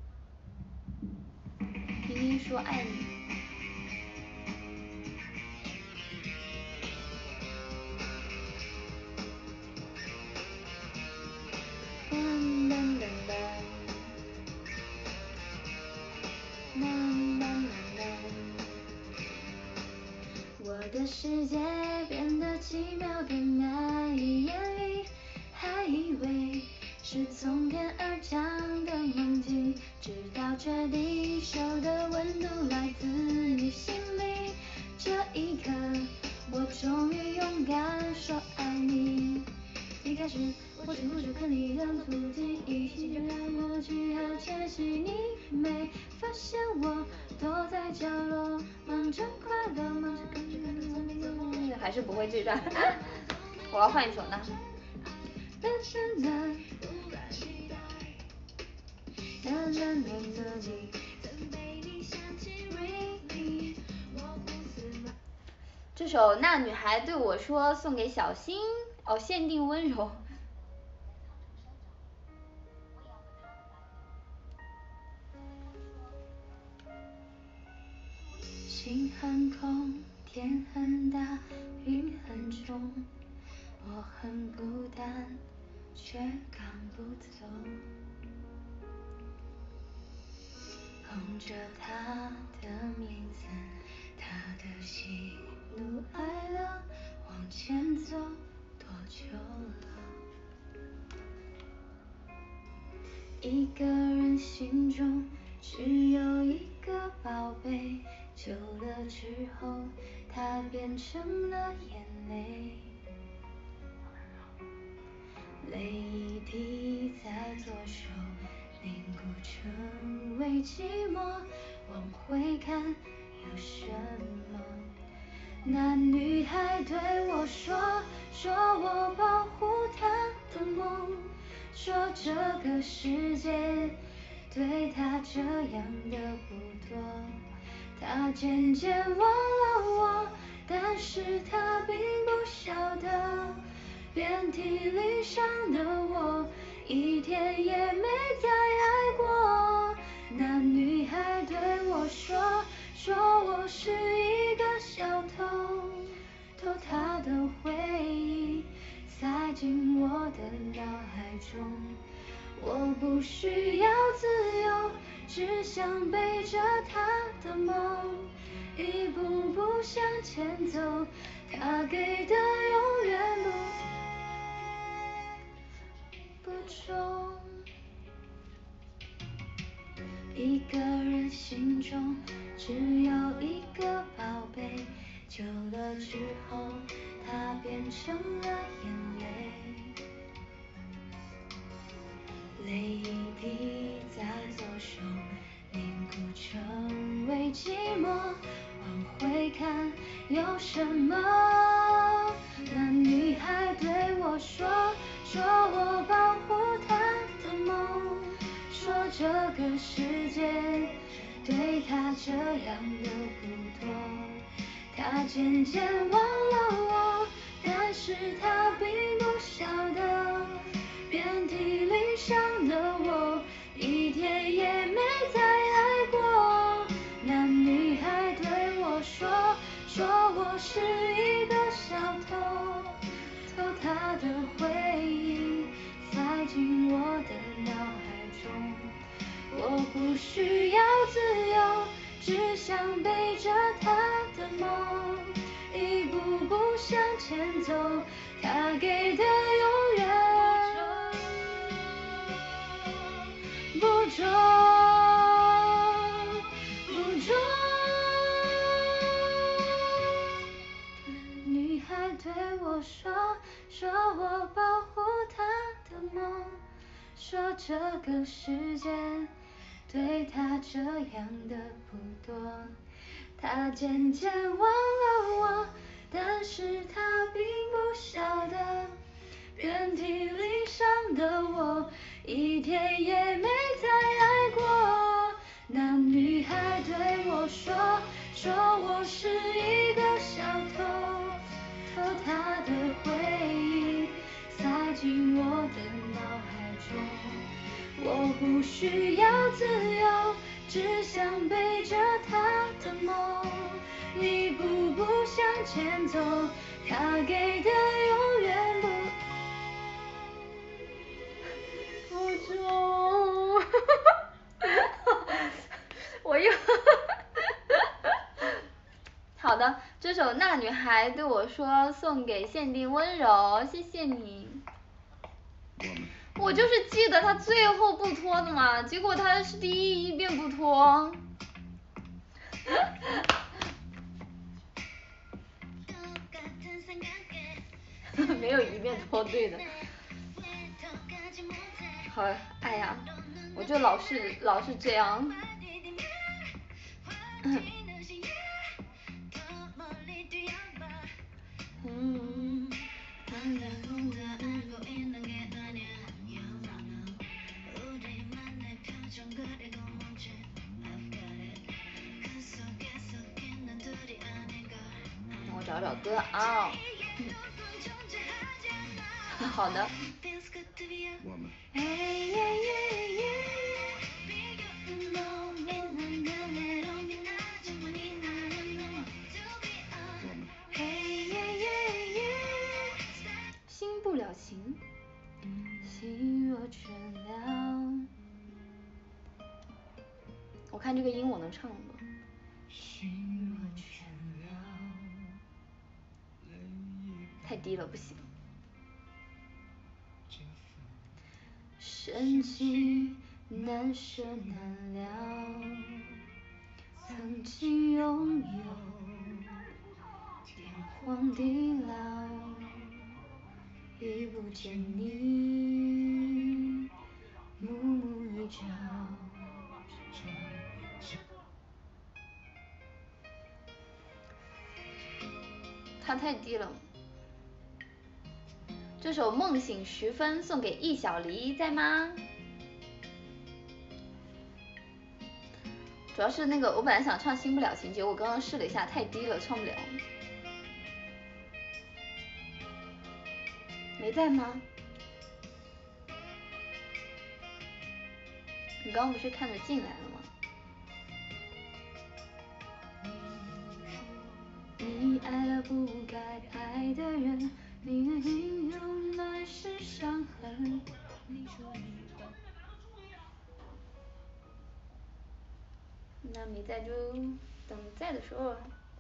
Speaker 1: 听听说爱你。噔噔噔噔，噔噔噔噔。我的世界变得奇妙的难以言喻，还以为是从天而降的梦境，直到这地球的温度来自你心里，这一刻我终于勇敢说爱你。一开始我只顾着看你的足迹，一起就让我去和窃喜，你没发现我躲在角落，忙着快乐，忙着感觉看着聪明的我。还是不会这段，我要换一首呢。啦啦啦啦啦啦啦，曾被你想起 really， 我这首那女孩对我说送给小新，哦，限定温柔。
Speaker 2: 心很空，天很大，云很重，我很孤单，却赶不走。捧着他的名字，他的喜怒哀乐，往前走多久了？一个人心中只有一个宝贝，久了之后，它变成了眼泪。泪一滴在左手凝固成为寂寞，往回看有什么？那女孩对我说，说我保护她的梦，说这个世界对她这样的不多。她渐渐忘了我，但是她并不晓得，遍体鳞伤的我，一天也没再爱过。那女孩对我说，说我是一个小偷，偷她的回忆，塞进我的脑海中。我不需要自由，只想背着她的梦，一步步向前走，她给的永远不不重。一个人心中只有一个宝贝，久了之后，它变成了眼泪。泪一滴在左手凝固成为寂寞，往回看有什么？那女孩对我说，说我保护她的梦，说这个世界对她这样的不多。她渐渐忘了我，但是她并不晓得，遍体鳞伤的我，一天也没再爱过。那女孩对我说，说我是一个小偷，偷她的回忆，塞进我的脑海中。我不需要自由，只想背着她的梦，一步步向前走，她给的永远不重不重。女孩对我说，说我保护她的梦，说这个世界对她这样的不多。她渐渐忘了我，但是她并不晓得，遍体鳞伤的我，一天也没再爱过。那女孩对我说，说我是一个小偷，偷她的回忆，塞进我的脑海中。我不需要自由，只想背着她的梦，一步步向前走，她给的永远不不重。
Speaker 1: 我又好的，这首那女孩对我说送给限定温柔，谢谢你。我就是记得他最后不脱的嘛，结果他是第一一遍不脱。没有一遍脱对的。好，哎呀，我就老是老是这样。嗯。 找找歌啊。好的。新不了情，心若倦了。我看这个音我能唱吗？太低了，不行。深情难舍难了，曾经拥有天荒地老，已不见你，暮暮与朝。它太低了。这首《梦醒时分》送给易小黎，在吗？主要是那个，我本来想唱《新不了情》，结果我刚刚试了一下，太低了，唱不了。没在吗？你刚刚不是看着进来了吗？你爱了不该爱的人，命运中满是伤痕。那没在就等在的时候。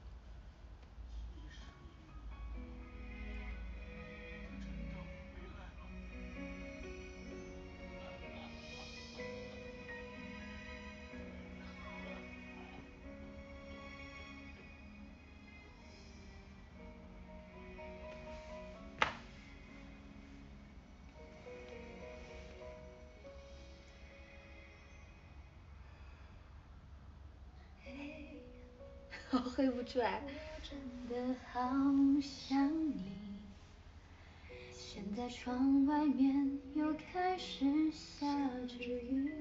Speaker 1: 我黑不出来。真的好想你，现在窗外面又开始下着雨，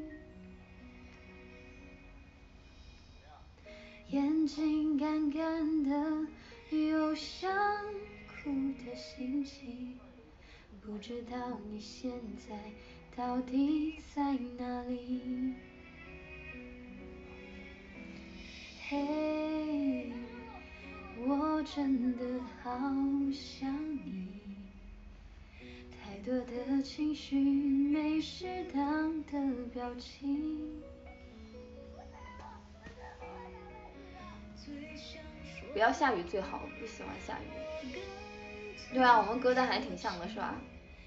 Speaker 1: 眼睛干干的，有想哭的心情，不知道你现在到底在哪里。嘿，我真的好想你，太多的情绪没适当的表情。不要下雨最好，不喜欢下雨。对啊，我们歌单还挺像的，是吧？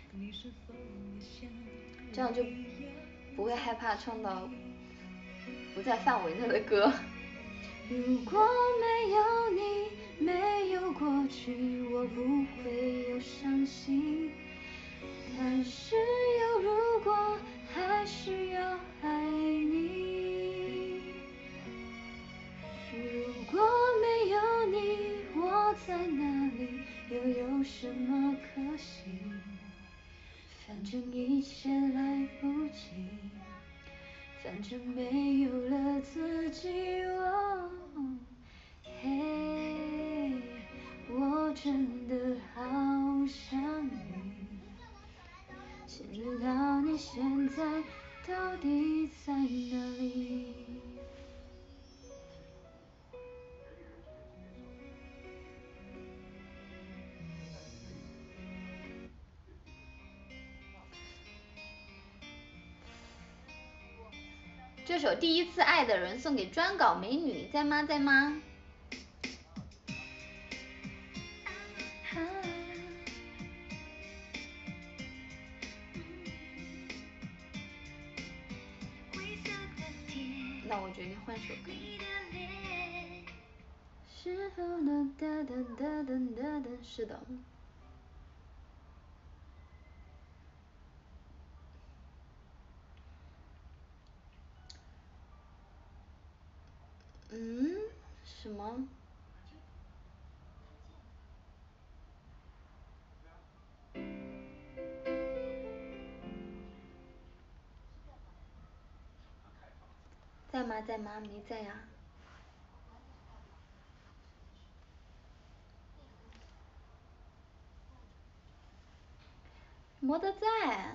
Speaker 1: 这样就不会害怕唱到不在范围内的歌。如果没有你，没有过去，我不会有伤心。但是有如果，还是要爱你。如果没有你，我在哪里，又有什么可惜？反正一切来不及，反正没有了自己。哦，嘿，我真的好想你，只知道你现在到底在哪里。这首《第一次爱的人》送给专稿美女，在吗？在吗？那我决定换首歌。是否能哒哒哒哒哒哒？是的。嗯？什么？在吗？在吗？没在呀。 没得在。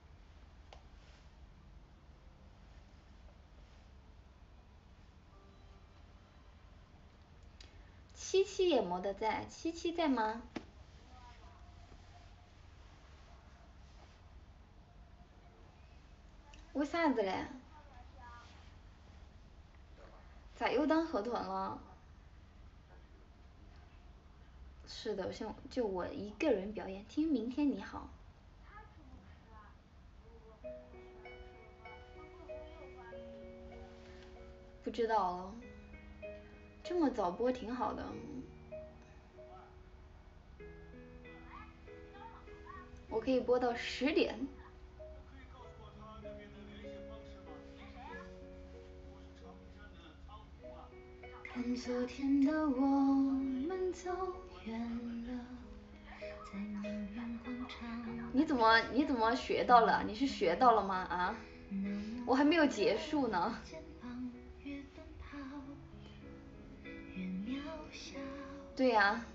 Speaker 1: 七七也没得在，七七在吗？为啥子嘞？咋又当河豚了？是的，像就我一个人表演，听明天你好。不知道了，这么早播挺好的。我可以播到十点。
Speaker 2: 看昨天的我们走远了，在宁园广场。
Speaker 1: 你怎么你怎么学到了？你是学到了吗？啊？我还没有结束呢。对呀、啊。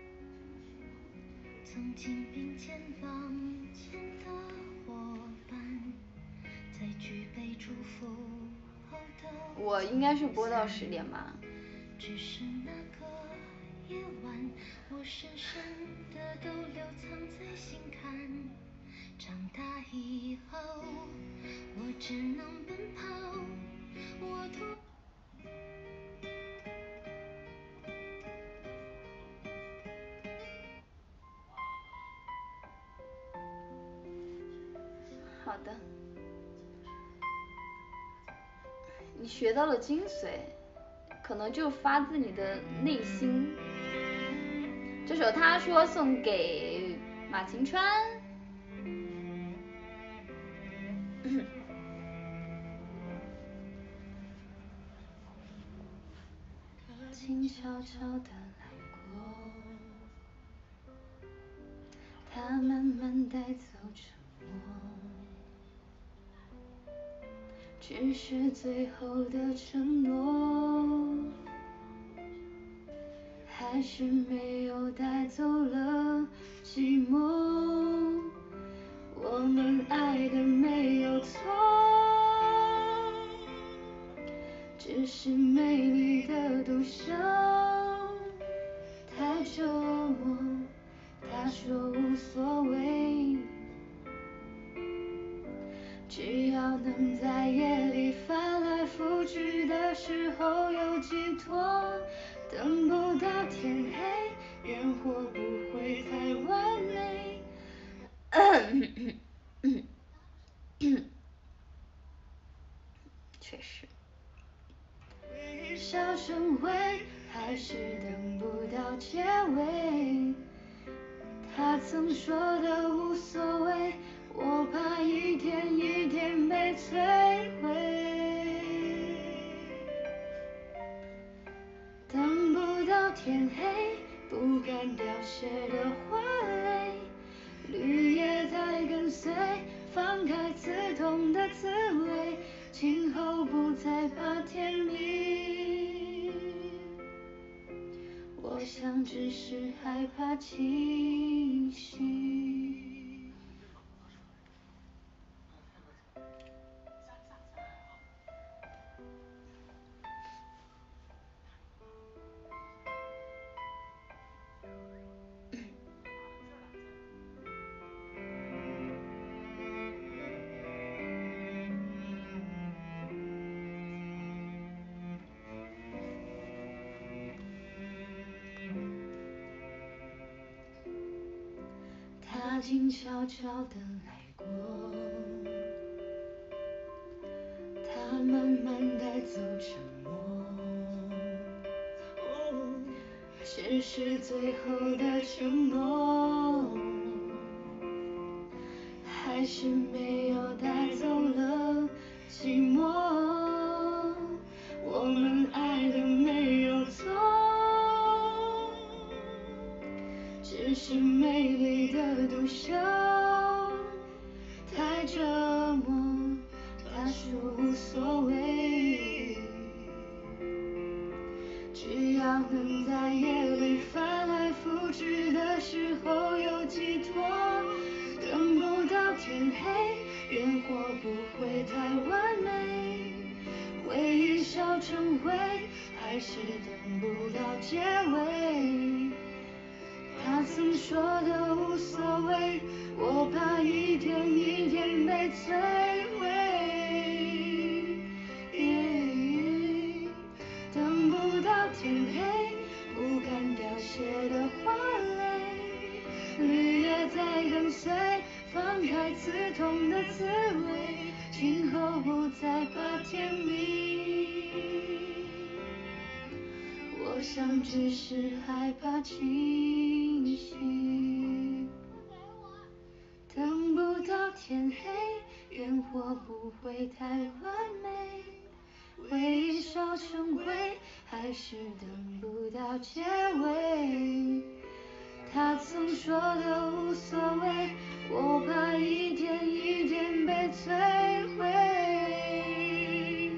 Speaker 2: 曾经并肩往前的伙伴，在举杯祝福后的
Speaker 1: 我应该是播到十点吧。
Speaker 2: 只是那个夜晚，我深深的都留藏在心坎。长大以后，我只能奔跑。我突
Speaker 1: 好的。你学到了精髓，可能就发自你的内心。这首他说送给马晴川。
Speaker 2: 静悄悄地来过，它慢慢带走沉默，只是最后的承诺，还是没有带走了寂寞。我们爱的没有错，只是美丽的独秀太折磨。他说无所谓，只要能在夜里翻来覆去的时候有寄托。等不到天黑，烟火不会太完美。
Speaker 1: 确实。
Speaker 2: 微笑成灰，还是等不到结尾。他曾说的无所谓，我怕一天一天被摧毁。等不到天黑，不敢凋谢的花蕾，绿叶在跟随，放开刺痛的滋味，今后不再怕天明。我想只是害怕清醒。他静悄悄地来过，他慢慢带走沉默，只是最后的承诺，还是没有带走了寂寞。我们爱的没有错，只是美丽的独秀太折磨。他说无所谓，只要能在夜里翻来覆去的时候有寄托。等不天黑，烟火不会太完美，回忆烧成灰，还是等不到结尾。他曾说的无所谓，我怕一天一天被摧毁。Yeah, 等不到天黑，不敢凋谢的花蕾，绿叶在跟随，放开刺痛的滋味，今后不再怕天明。我想只是害怕清醒，等不到天黑，烟火不会太完美，回忆烧成灰，还是等不到结尾。他曾说的无所谓，我怕一天一天被摧毁。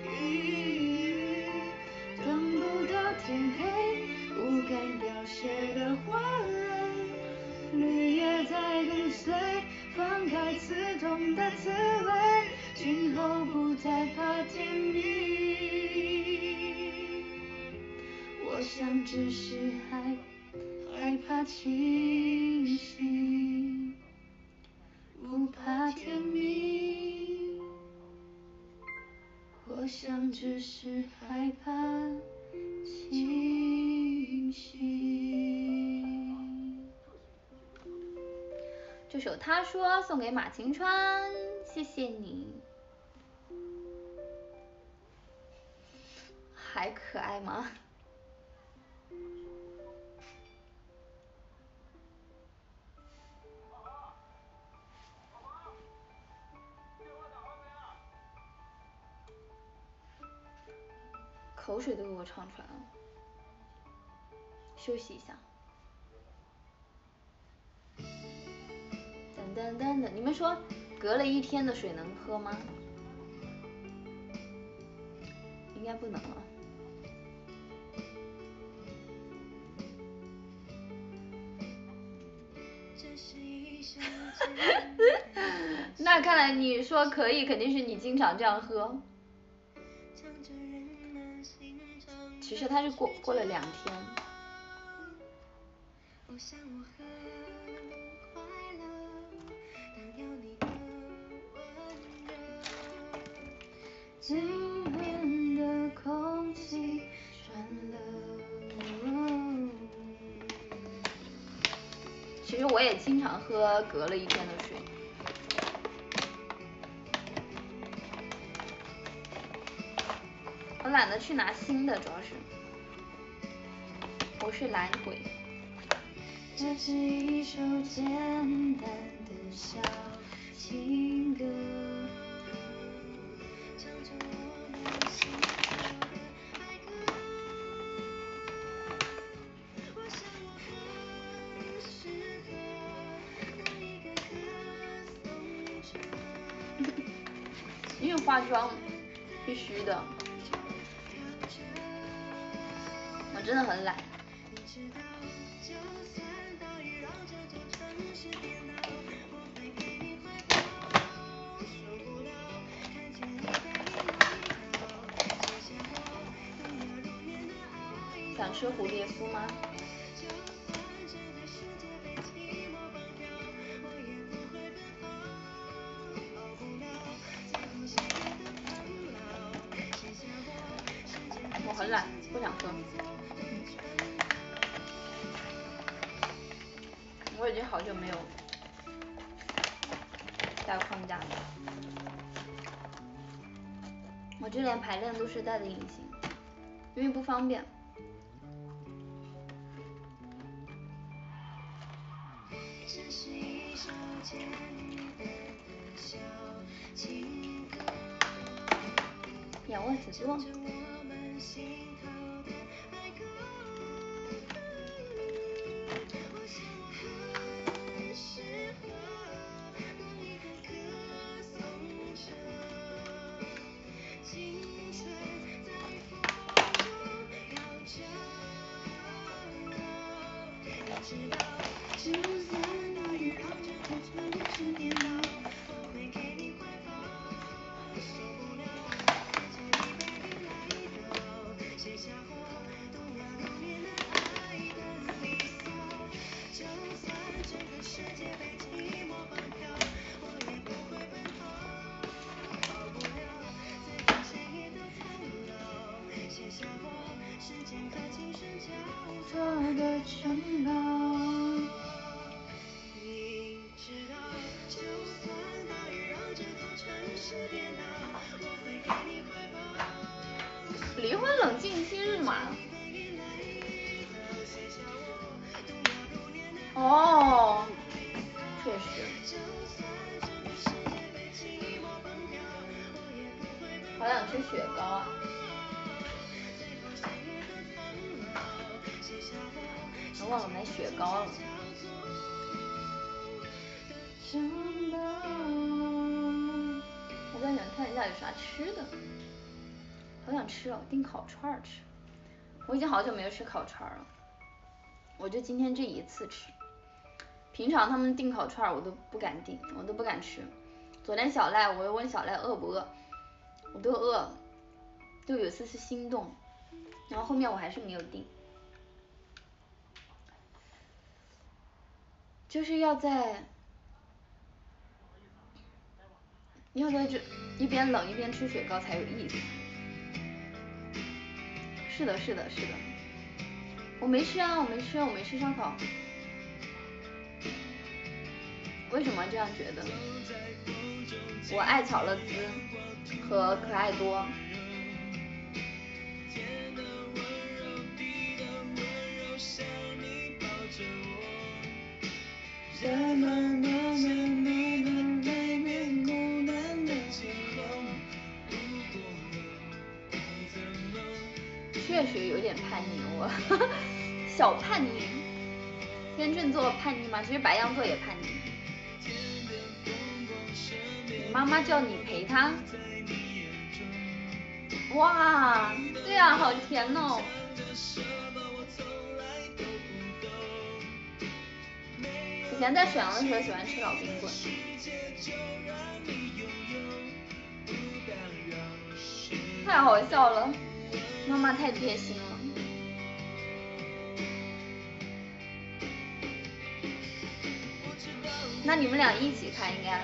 Speaker 2: 等不到天黑，不敢凋谢的花蕾，绿叶在跟随，放开刺痛的滋味，今后不再怕天明。我想只是害害怕清醒，不怕天明。我想只是害怕清醒。
Speaker 1: 这首他说送给马晴川，谢谢你。还可爱吗？口水都给我唱出来了，休息一下。噔噔噔噔，你们说隔了一天的水能喝吗？应该不能了。那看来你说可以，肯定是你经常这样喝。其实它是过过了两天。
Speaker 2: 今天的空气穿了。
Speaker 1: 其实我也经常喝隔了一天的水。我懒得去拿新的，主要是我是懒鬼。
Speaker 2: 这是一首简单的小情歌，唱着我们心头的爱歌。我想我很适合当一个歌颂者。
Speaker 1: 因为化妆必须的，我真的很懒。想吃蝴蝶酥吗？我很懒，不想喝。我已经好久没有戴框架了，我这连排练都是戴的隐形，因为不方便。仰卧起坐。 冷静期是吗？哦，确实。好想吃雪糕啊！我忘了买雪糕了。我在想看一下有啥吃的，好想吃哦，订烤串吃。我已经好久没有吃烤串了，我就今天这一次吃。平常他们订烤串我都不敢订，我都不敢吃。昨天小赖我又问小赖饿不饿，我都饿了，就有一次是心动，然后后面我还是没有订。就是要在要在这一边冷一边吃雪糕才有意思。是的是的是的，我没吃啊我没吃我没吃烧烤。为什么这样觉得？我爱巧乐兹和可爱多。确实有点叛逆，我小叛逆。天秤座叛逆吗？其实白羊座也叛逆。你妈妈叫你陪她？哇，对啊，好甜哦。以前在沈阳的时候喜欢吃老冰棍。太好笑了，妈妈太贴心了。那你们俩一起看应该，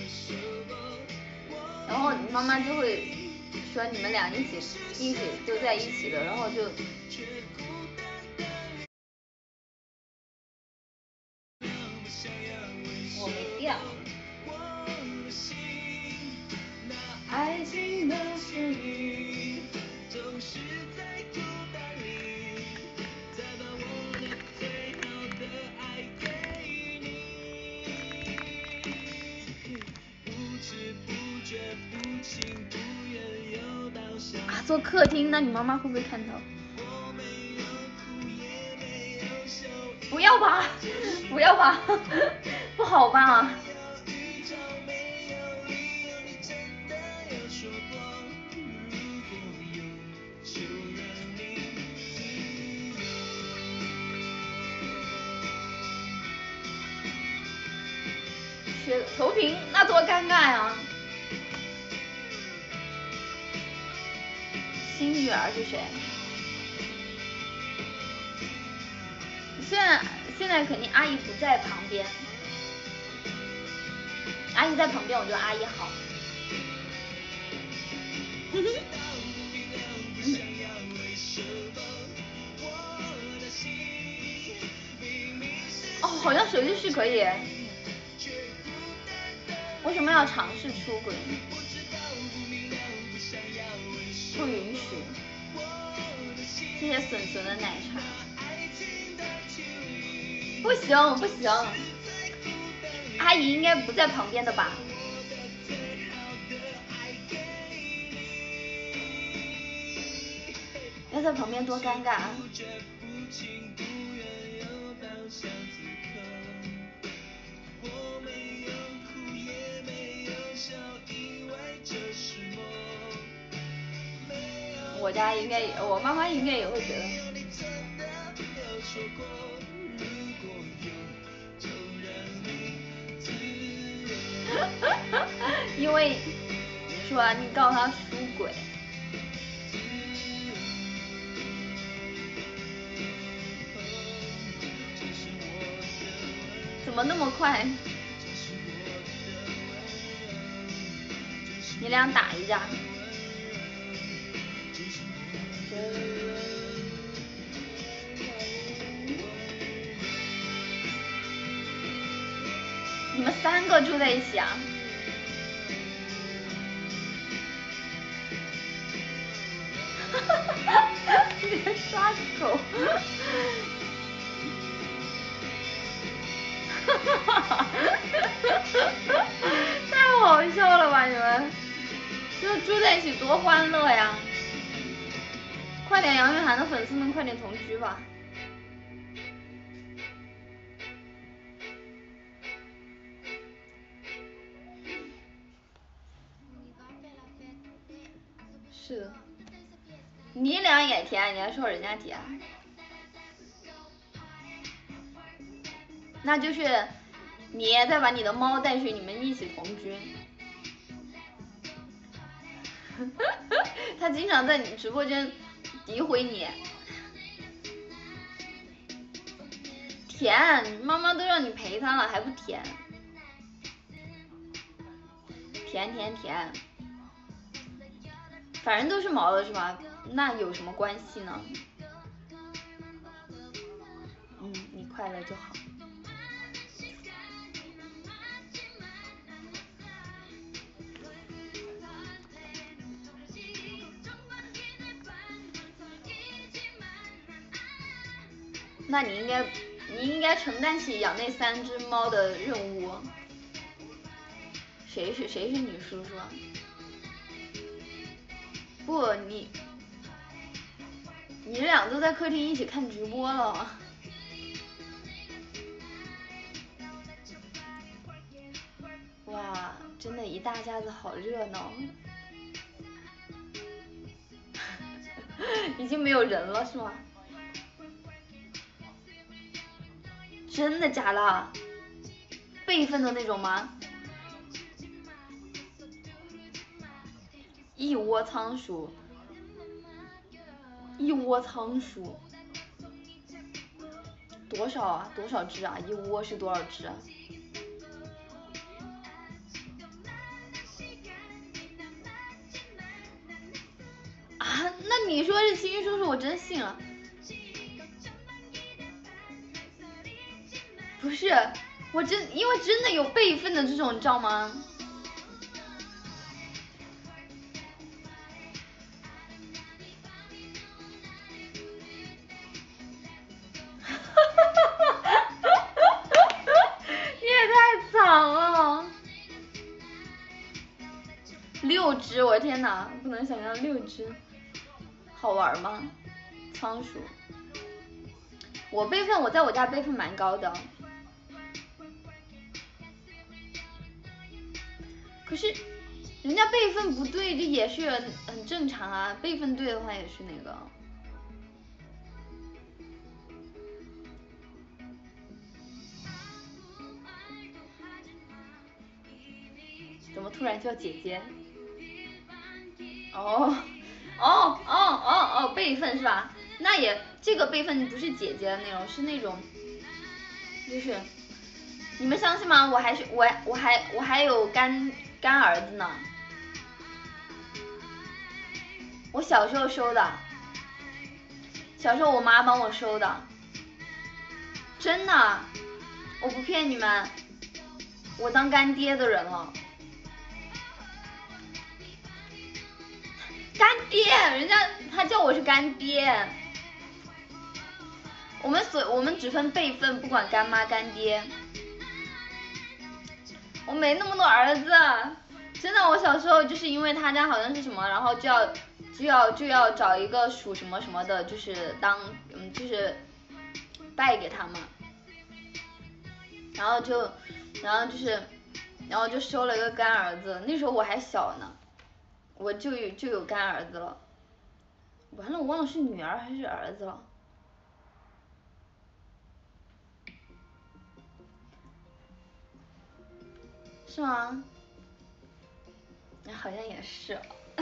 Speaker 1: 然后你妈妈就会说你们俩一起一起就在一起的，然后就我没电了。爱情的旋律总是在孤单里，再把我的最好的爱给你，不知不觉不情不愿又到相啊，坐客厅，那你妈妈会不会看到？不要吧，不要吧，不好吧？投屏那多尴尬呀！新女儿是谁？现在现在肯定阿姨不在旁边，阿姨在旁边我就阿姨好。哦，好像手机是可以。为什么要尝试出轨呢？不允许。谢谢笋笋的奶茶。不行不行，阿姨应该不在旁边的吧？要在旁边多尴尬啊！我家应该也，我妈妈应该也会觉得。因为说你告他出轨。怎么那么快？你俩打一架。你们三个住在一起啊？ 别刷狗。太好笑了吧你们！这住在一起多欢乐呀！快点，杨雨涵的粉丝们快点同居吧。是的，你俩也甜，你还说人家甜？那就是你再把你的猫带去，你们一起同居。他经常在你直播间诋毁你。甜，妈妈都让你陪他了还不甜？甜甜甜，反正都是毛的是吧？那有什么关系呢？嗯，你快乐就好。那你应该，你应该承担起养那三只猫的任务。谁是谁是你叔叔？不，你你俩都在客厅一起看直播了。哇，真的一大家子好热闹。已经没有人了是吗？真的假的？备份的那种吗？一窝仓鼠，一窝仓鼠，多少啊？多少只啊？一窝是多少只啊？啊，那你说是亲叔叔，我真信了。不是，我真因为真的有备份的这种，你知道吗？你也太惨了，六只，我的天哪，不能想象六只，好玩吗？仓鼠，我备份，我在我家备份蛮高的。可是人家备份不对，这也是很正常啊。备份对的话也是那个。怎么突然叫姐姐？哦哦哦哦哦，备份是吧？那也这个备份不是姐姐的那种，是那种，就是你们相信吗？我还是我我还我还有干干儿子呢。我小时候收的，小时候我妈帮我收的，真的，我不骗你们，我当干爹的人了。干爹，人家他叫我是干爹。我们所我们只分辈分，不管干妈干爹。我没那么多儿子。真的，我小时候就是因为他家好像是什么，然后就要就要就要找一个属什么什么的，就是当嗯就是拜给他嘛，然后就然后就是然后就收了一个干儿子，那时候我还小呢，我就有就有干儿子了，完了我忘了是女儿还是儿子了。是吗？好像也是。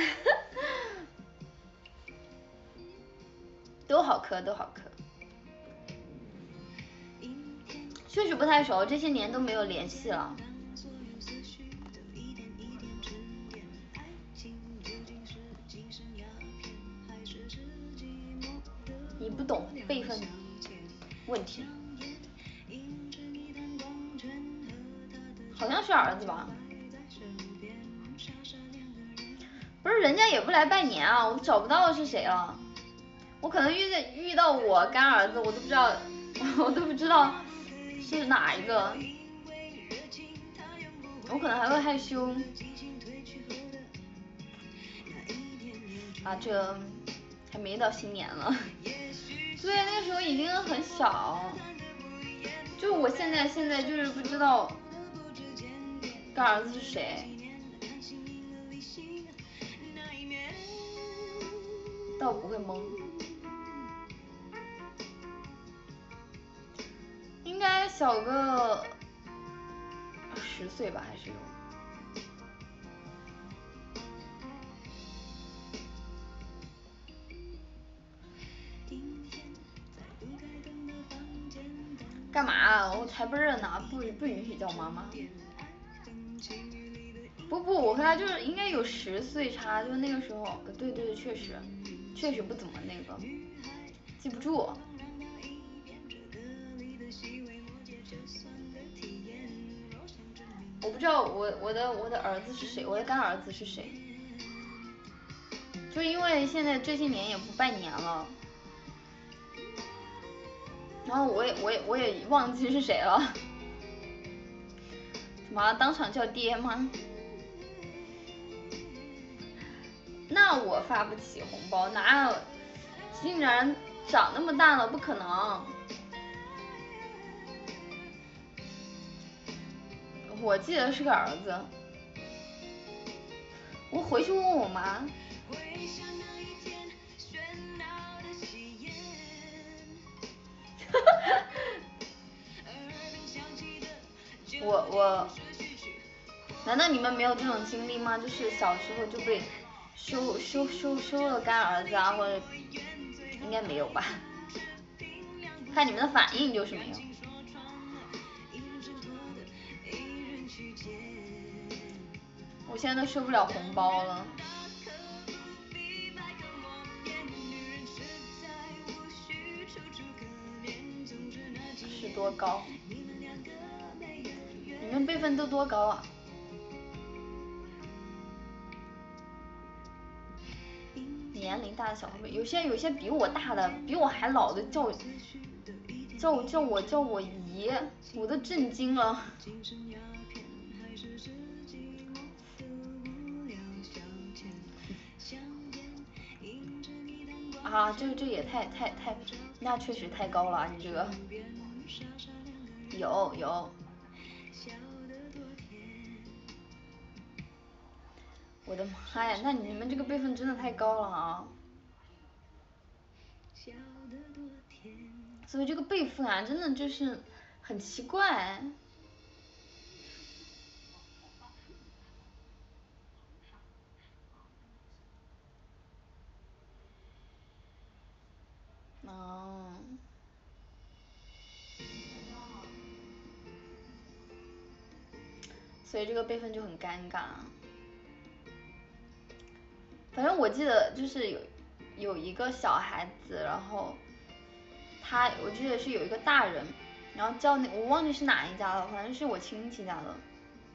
Speaker 1: 都好磕，都好磕。确实不太熟，这些年都没有联系了。你不懂辈分问题。好像是儿子吧。 不是人家也不来拜年啊，我找不到是谁了。我可能遇见遇到我干儿子，我都不知道，我都不知道是哪一个，我可能还会害羞。啊，这还没到新年了，对，那个时候已经很小，就我现在现在就是不知道干儿子是谁，倒不会懵。应该小个十岁吧，还是有。干嘛？我才不认呢，不不允许叫妈妈。不不，我和他就是应该有十岁差，就是那个时候，对对对，确实，确实不怎么那个，记不住。我不知道我我的我的儿子是谁，我的干儿子是谁，就因为现在这些年也不拜年了，然后我也我也我也忘记是谁了。怎么当场叫爹吗？那我发不起红包，哪有？竟然长那么大了，不可能。我记得是个儿子，我回去问我妈。我我，难道你们没有这种经历吗？就是小时候就被收收收收了干儿子啊，或者应该没有吧？看你们的反应就是没有。我现在都收不了红包了。是多高？你们辈分都多高啊？年龄大的小后辈，有些有些比我大的，比我还老的叫叫叫我叫我姨，我都震惊了。啊，这个这也太太太，那确实太高了，你这个。有有。我的妈呀，那你们这个辈分真的太高了啊！所以这个辈分啊，真的就是很奇怪。哦。所以这个辈分就很尴尬。反正我记得就是有有一个小孩子，然后他我记得是有一个大人，然后叫那我忘记是哪一家了，反正是我亲戚家的。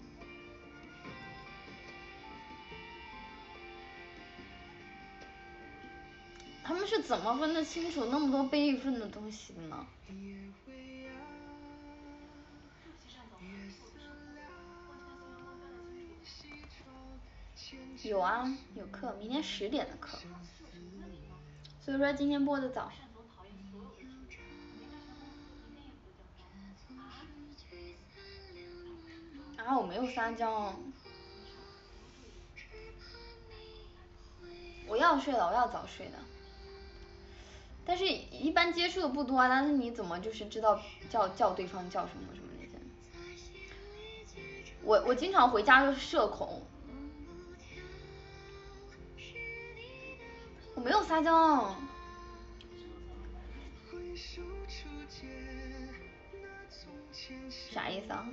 Speaker 1: 他们是怎么分得清楚那么多辈分的东西的呢？有啊，有课，明天十点的课，所以说今天播的早。啊，我没有撒娇。我要睡了，我要早睡的。但是一般接触的不多啊，但是你怎么就是知道叫叫对方叫什么什么那些？我我经常回家就是社恐。我没有撒娇。啥意思啊？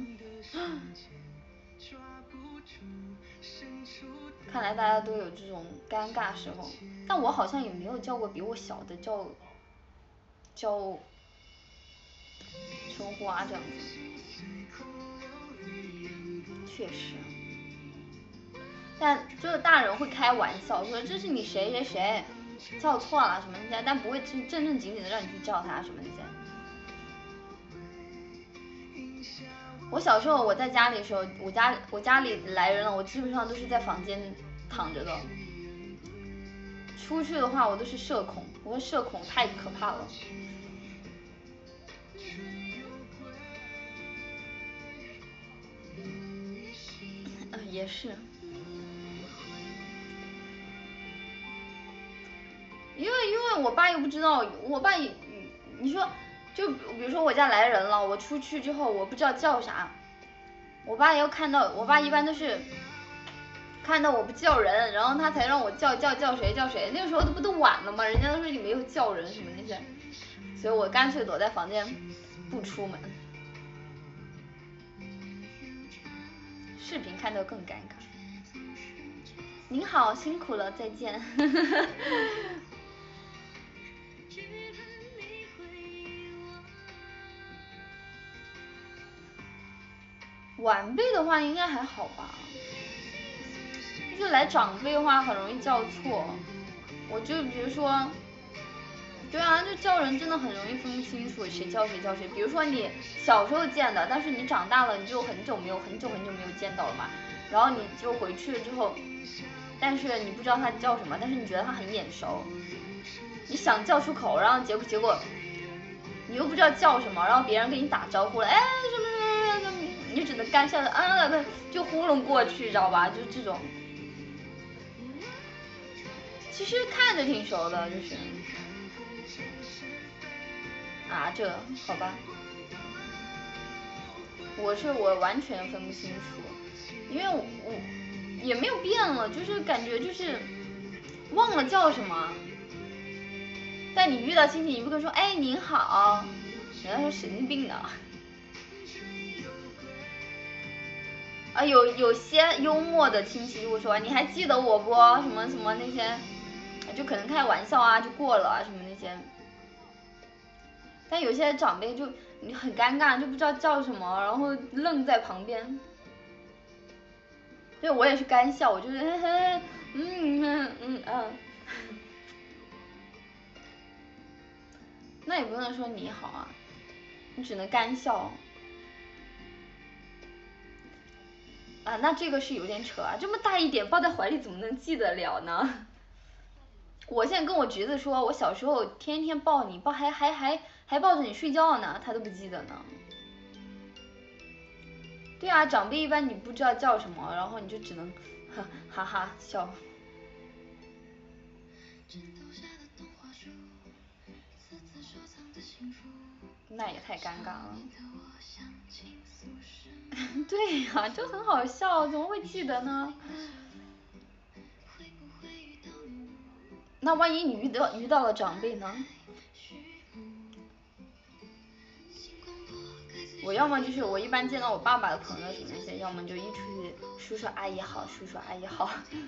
Speaker 1: 看来大家都有这种尴尬时候，但我好像也没有叫过比我小的叫叫称呼啊这样子。确实。 但就是大人会开玩笑说这是你谁谁谁叫错了什么那些，但不会正正正经经的让你去叫他什么那些。我小时候我在家里的时候，我家我家里来人了，我基本上都是在房间躺着的。出去的话，我都是社恐，我社恐太可怕了。呃，也是。因为因为我爸又不知道，我爸也，你说，就比如说我家来人了，我出去之后我不知道叫啥，我爸要看到，我爸一般都是看到我不叫人，然后他才让我叫叫叫谁叫谁，那个时候都不都晚了吗？人家都说你没有叫人什么那些，所以我干脆躲在房间不出门。视频看到更尴尬。您好，辛苦了，再见。晚辈的话应该还好吧，就是来长辈的话很容易叫错。我就比如说，对啊，就叫人真的很容易分不清楚谁叫谁叫谁。比如说你小时候见的，但是你长大了你就很久没有很久很久没有见到了嘛，然后你就回去了之后，但是你不知道他叫什么，但是你觉得他很眼熟，你想叫出口，然后结果结果你又不知道叫什么，然后别人跟你打招呼了，哎什么什么什么，你就只能干笑的啊不就糊弄过去，知道吧？就这种，其实看着挺熟的，就是啊这好吧，我是我完全分不清楚，因为我我也没有变了，就是感觉就是忘了叫什么。但你遇到亲戚，你不可以说哎您好，人家说神经病的。啊有有些幽默的亲戚就会说你还记得我不什么什么那些，就可能开玩笑啊就过了啊什么那些。但有些长辈就你很尴尬，就不知道叫什么，然后愣在旁边。对我也是干笑，我就是嘿嘿嗯嗯嗯嗯。那也不能说你好啊，你只能干笑。啊，那这个是有点扯啊，这么大一点抱在怀里怎么能记得了呢？我现在跟我侄子说，我小时候天天抱你，抱还还还还抱着你睡觉呢，他都不记得呢。对啊，长辈一般你不知道叫什么，然后你就只能哈哈哈笑。那也太尴尬了。对呀、啊，就很好笑，怎么会记得呢？那万一你遇到遇到了长辈呢？我要么就是我一般见到我爸爸的朋友什么那些，要么就一出去叔叔阿姨好，叔叔阿姨好。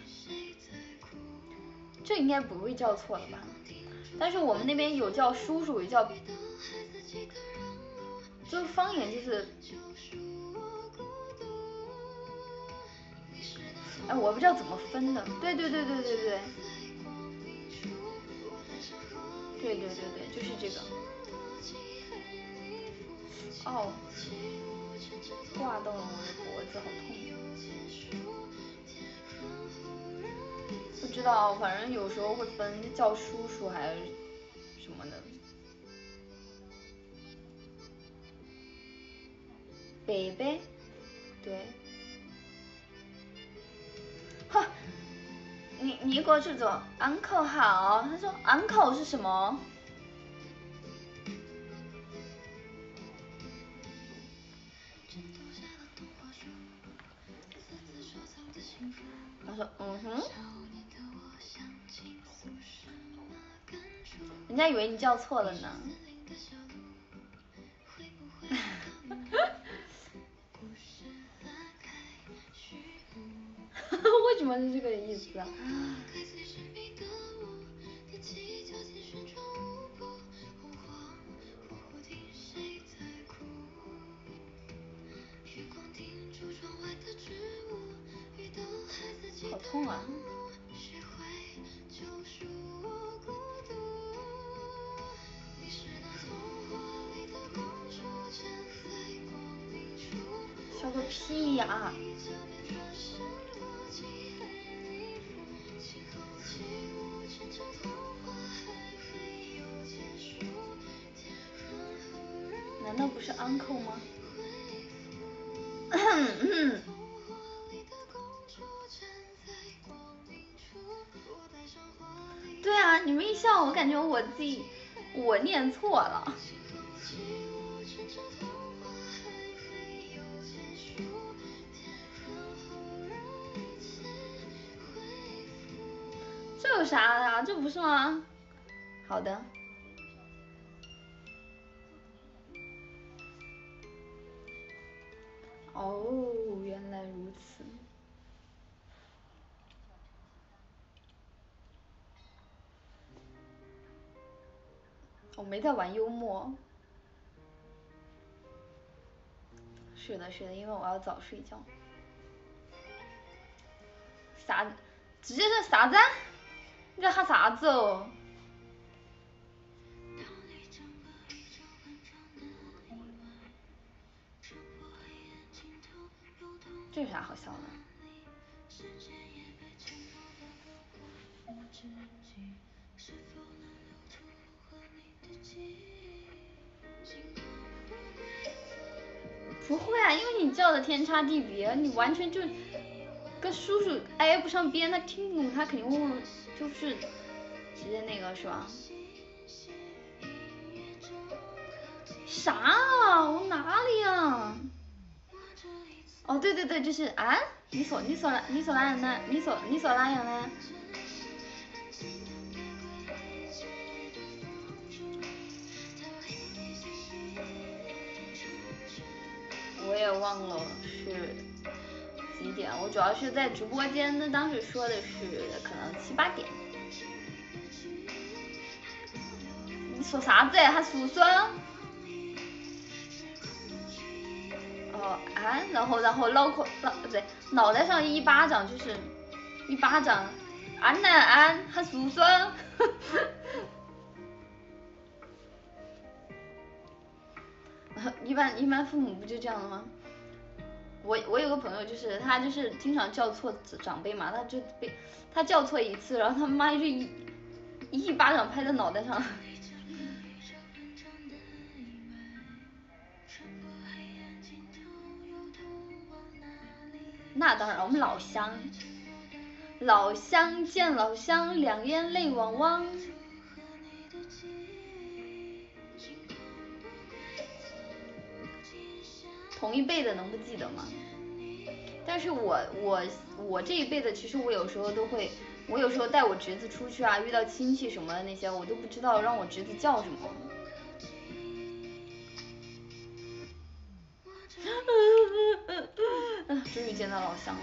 Speaker 1: 这应该不会叫错了吧？但是我们那边有叫叔叔，有叫，就是方言就是，哎，我不知道怎么分的。对对对对对对。对对对对，就是这个。哦，挂到了我的脖子，好痛。不知道，反正有时候会分叫叔叔还是什么的。北北，对。哈，你你给我这种 uncle 好，他说 uncle 是什么？他说嗯哼，人家以为你叫错了呢。为什么是这个意思啊？好痛啊！笑个屁呀！难道不是 uncle 吗？对啊，你们一笑，我感觉我自己我念错了。这有啥的呀？这不是吗？好的。哦，原来如此。我没在玩幽默。是的，是的，因为我要早睡觉。啥？直接这啥子？你这喊啥子哦？这有啥好笑的？不会啊，因为你叫的天差地别，你完全就跟叔叔挨不上边，他听不懂，他肯定会就是直接那个是吧？啥啊？我哪里啊？哦，对对对，就是啊，你所你所你所哪样呢？你所你所哪样呢？我也忘了是几点，我主要是在直播间，那当时说的是可能七八点。你说啥子？还叔叔？哦啊，然后然后脑壳脑不对，脑袋上一巴掌就是一巴掌，安呐安，喊叔叔。一般一般父母不就这样的吗？我我有个朋友就是他就是经常叫错长辈嘛，他就被他叫错一次，然后他妈就一一巴掌拍在脑袋上。那当然，我们老乡，老乡见老乡，两眼泪汪汪。同一辈的能不记得吗？但是我我我这一辈的，其实我有时候都会，我有时候带我侄子出去啊，遇到亲戚什么的那些，我都不知道让我侄子叫什么。终于见到老乡了。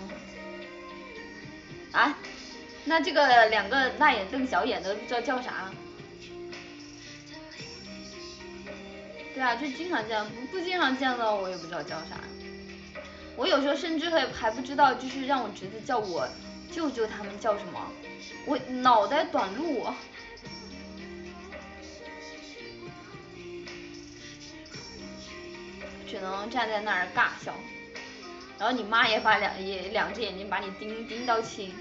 Speaker 1: 啊？那这个两个大眼瞪小眼的不知道叫啥？对啊，就经常见，不不经常见到我也不知道叫啥。我有时候甚至会还不知道，就是让我侄子叫我舅舅他们叫什么，我脑袋短路。只能站在那儿尬笑，然后你妈也把两也两只眼睛把你盯盯到青。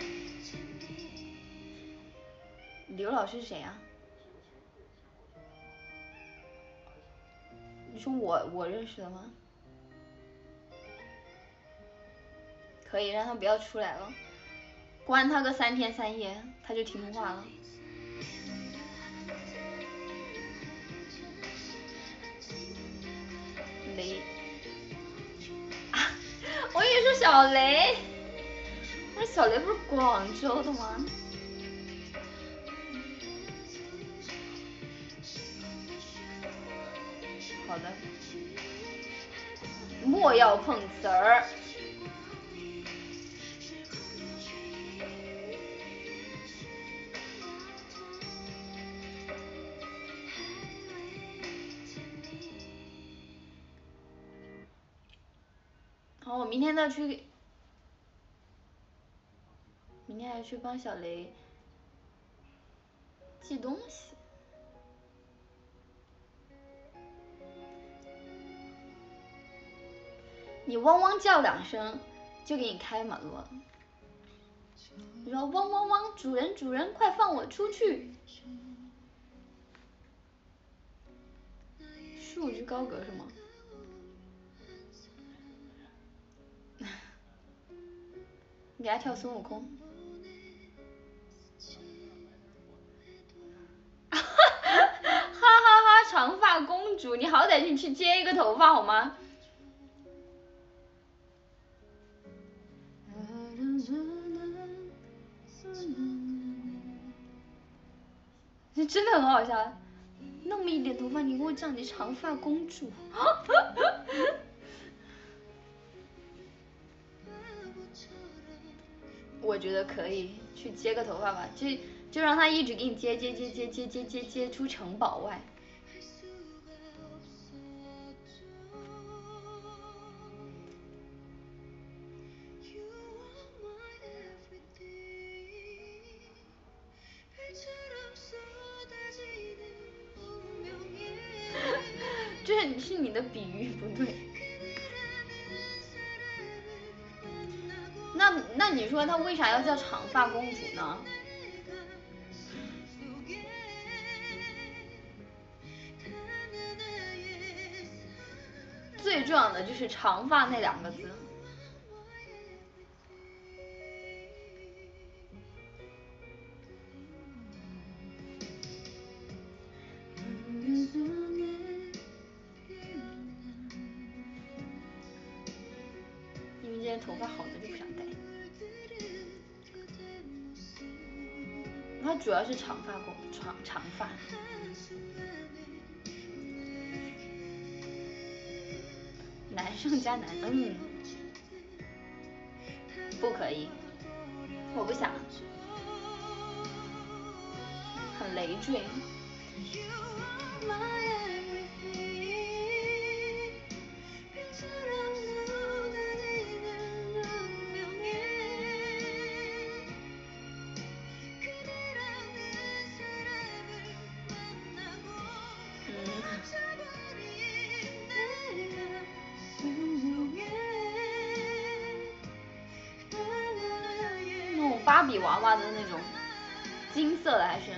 Speaker 1: 刘老师是谁啊？你说我我认识的吗？可以让他不要出来了，关他个三天三夜，他就听话了。雷啊！我以为是小雷，我说小雷不是广州的吗？好的，莫要碰瓷儿。好，我明天再去。 明天还去帮小雷寄东西。你汪汪叫两声，就给你开门了。你说汪汪汪，主人主人，快放我出去！束之高阁是吗？你给他跳孙悟空。哈哈哈！长发公主，你好歹你去接一个头发好吗？这真的很好笑，那么一点头发，你给我叫你长发公主。我觉得可以去接个头发吧，就就让他一直给你接接接接接接接接出城堡外。这是你的比喻不对。那那你说他为啥要叫长发公主呢？最重要的就是长发那两个字。因为这些头发好的就不想戴。它主要是长发公长长发。男生加男，嗯，不可以，我不想，很累赘。芭比娃娃的那种金色的还是？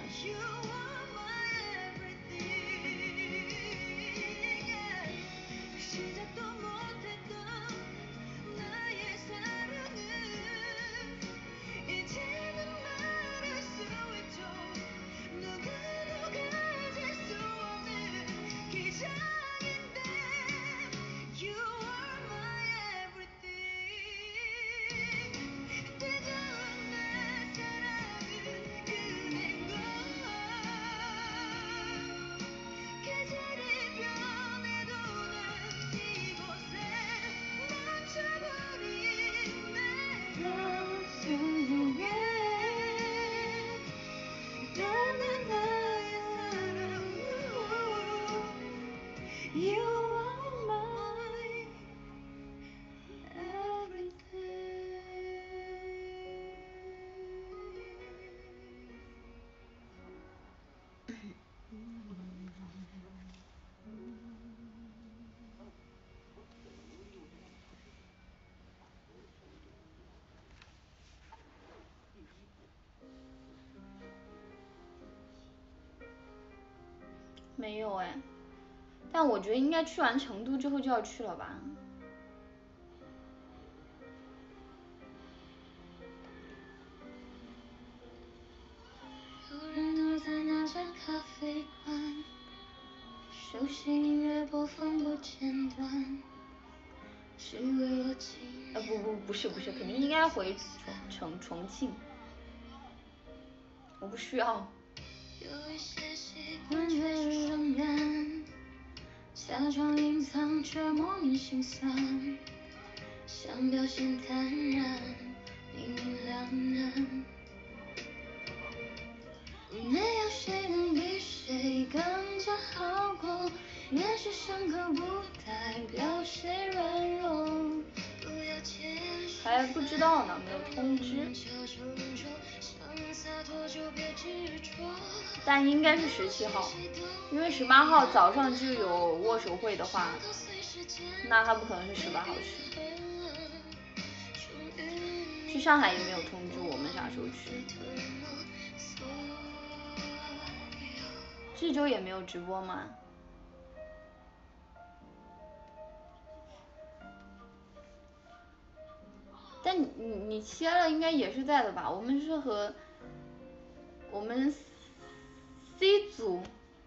Speaker 1: 没有哎，但我觉得应该去完成都之后就要去了吧。咖啡馆，熟悉音乐播放不间断，是为了纪念。呃不不不是不是，肯定应该回重重重庆。我不需要。有一些习惯却仍然假装隐藏，却莫名心酸，想表现坦然，明明两难。没有谁能比谁更加好过，也许伤口不代表谁软弱。不要接受还不知道呢，没有通知。但应该是十七号，因为十八号早上就有握手会的话，那他不可能是十八号去。去上海也没有通知我们啥时候去。这周也没有直播吗？但你你你切了应该也是在的吧？我们是和我们 C 组。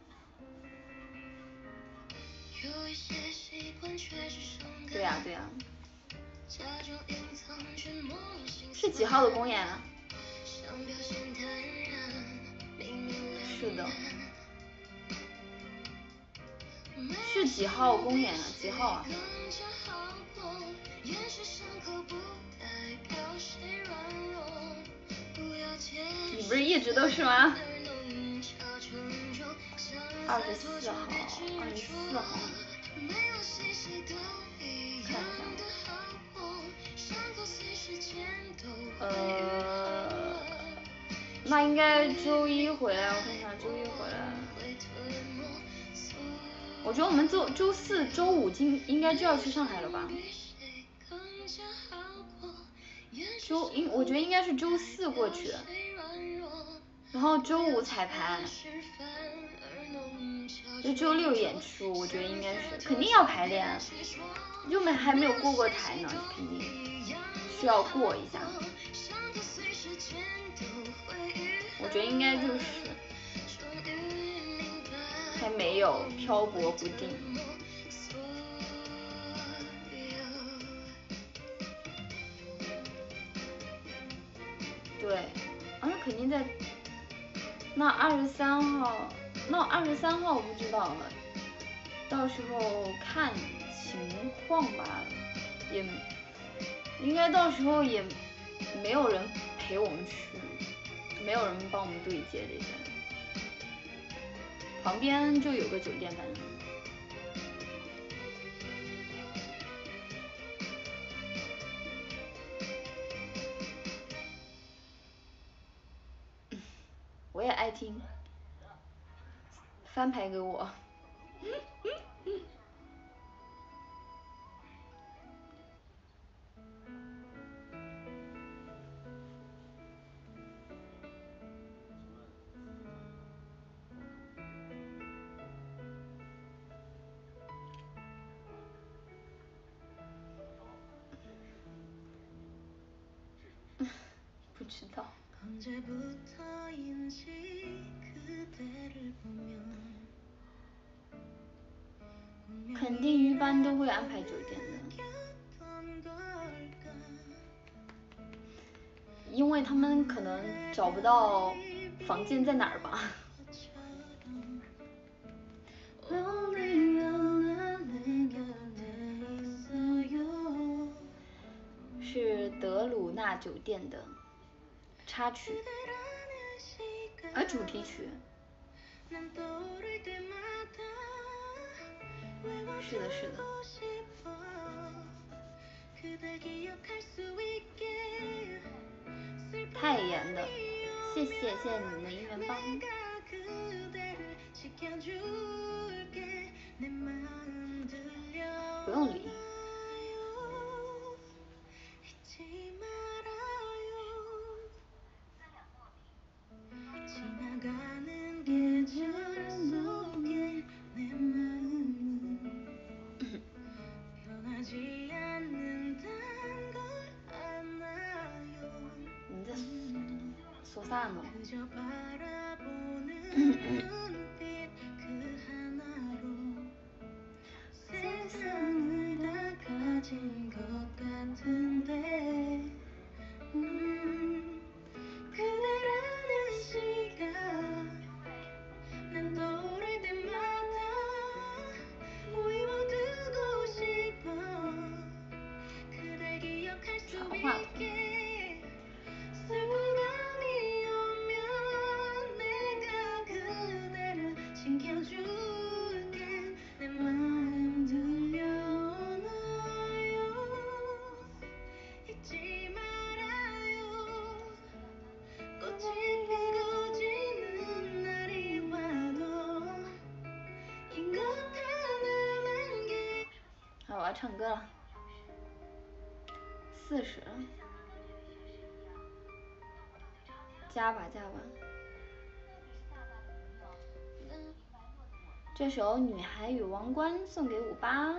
Speaker 1: 对呀、啊、对呀、啊。是几号的公演啊？是的。是几号公演啊？几号啊？你不是一直都是吗？二十四号，二十四号。看一下。呃，那应该周一回来，我看看周一回来。我觉得我们周周四周五今应该就要去上海了吧？周应我觉得应该是周四过去，然后周五彩排，就周六演出，我觉得应该是肯定要排练，就没还没有过过台呢，肯定需要过一下。我觉得应该就是还没有漂泊不定。对，啊，那肯定在。那二十三号，那二十三号我不知道了，到时候看情况吧，也应该到时候也没有人陪我们去，没有人帮我们对接这些。旁边就有个酒店，反正。我也爱听，翻牌给我。不知道。肯定一般都会安排酒店的，因为他们可能找不到房间在哪儿吧。是德鲁纳酒店的插曲，啊，主题曲。是的，是的。太严的，谢谢谢谢你们的应援棒。不用理。你在说啥呢？传话筒。 唱歌了，四十，加吧加吧。这首《女孩与王冠》送给五八。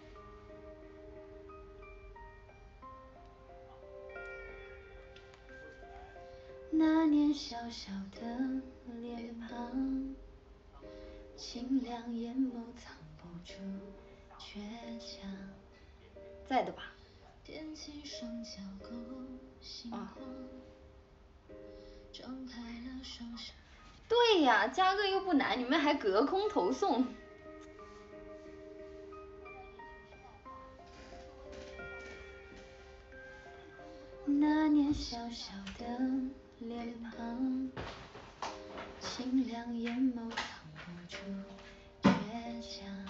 Speaker 2: 那年小小的脸庞，清亮眼眸藏不住倔强。
Speaker 1: 在的吧？
Speaker 2: 踮起双脚勾心慌，张开了双手。
Speaker 1: 对呀，加个又不难，你们还隔空投送。
Speaker 2: 那年小小的脸庞，清亮眼眸藏不住倔强，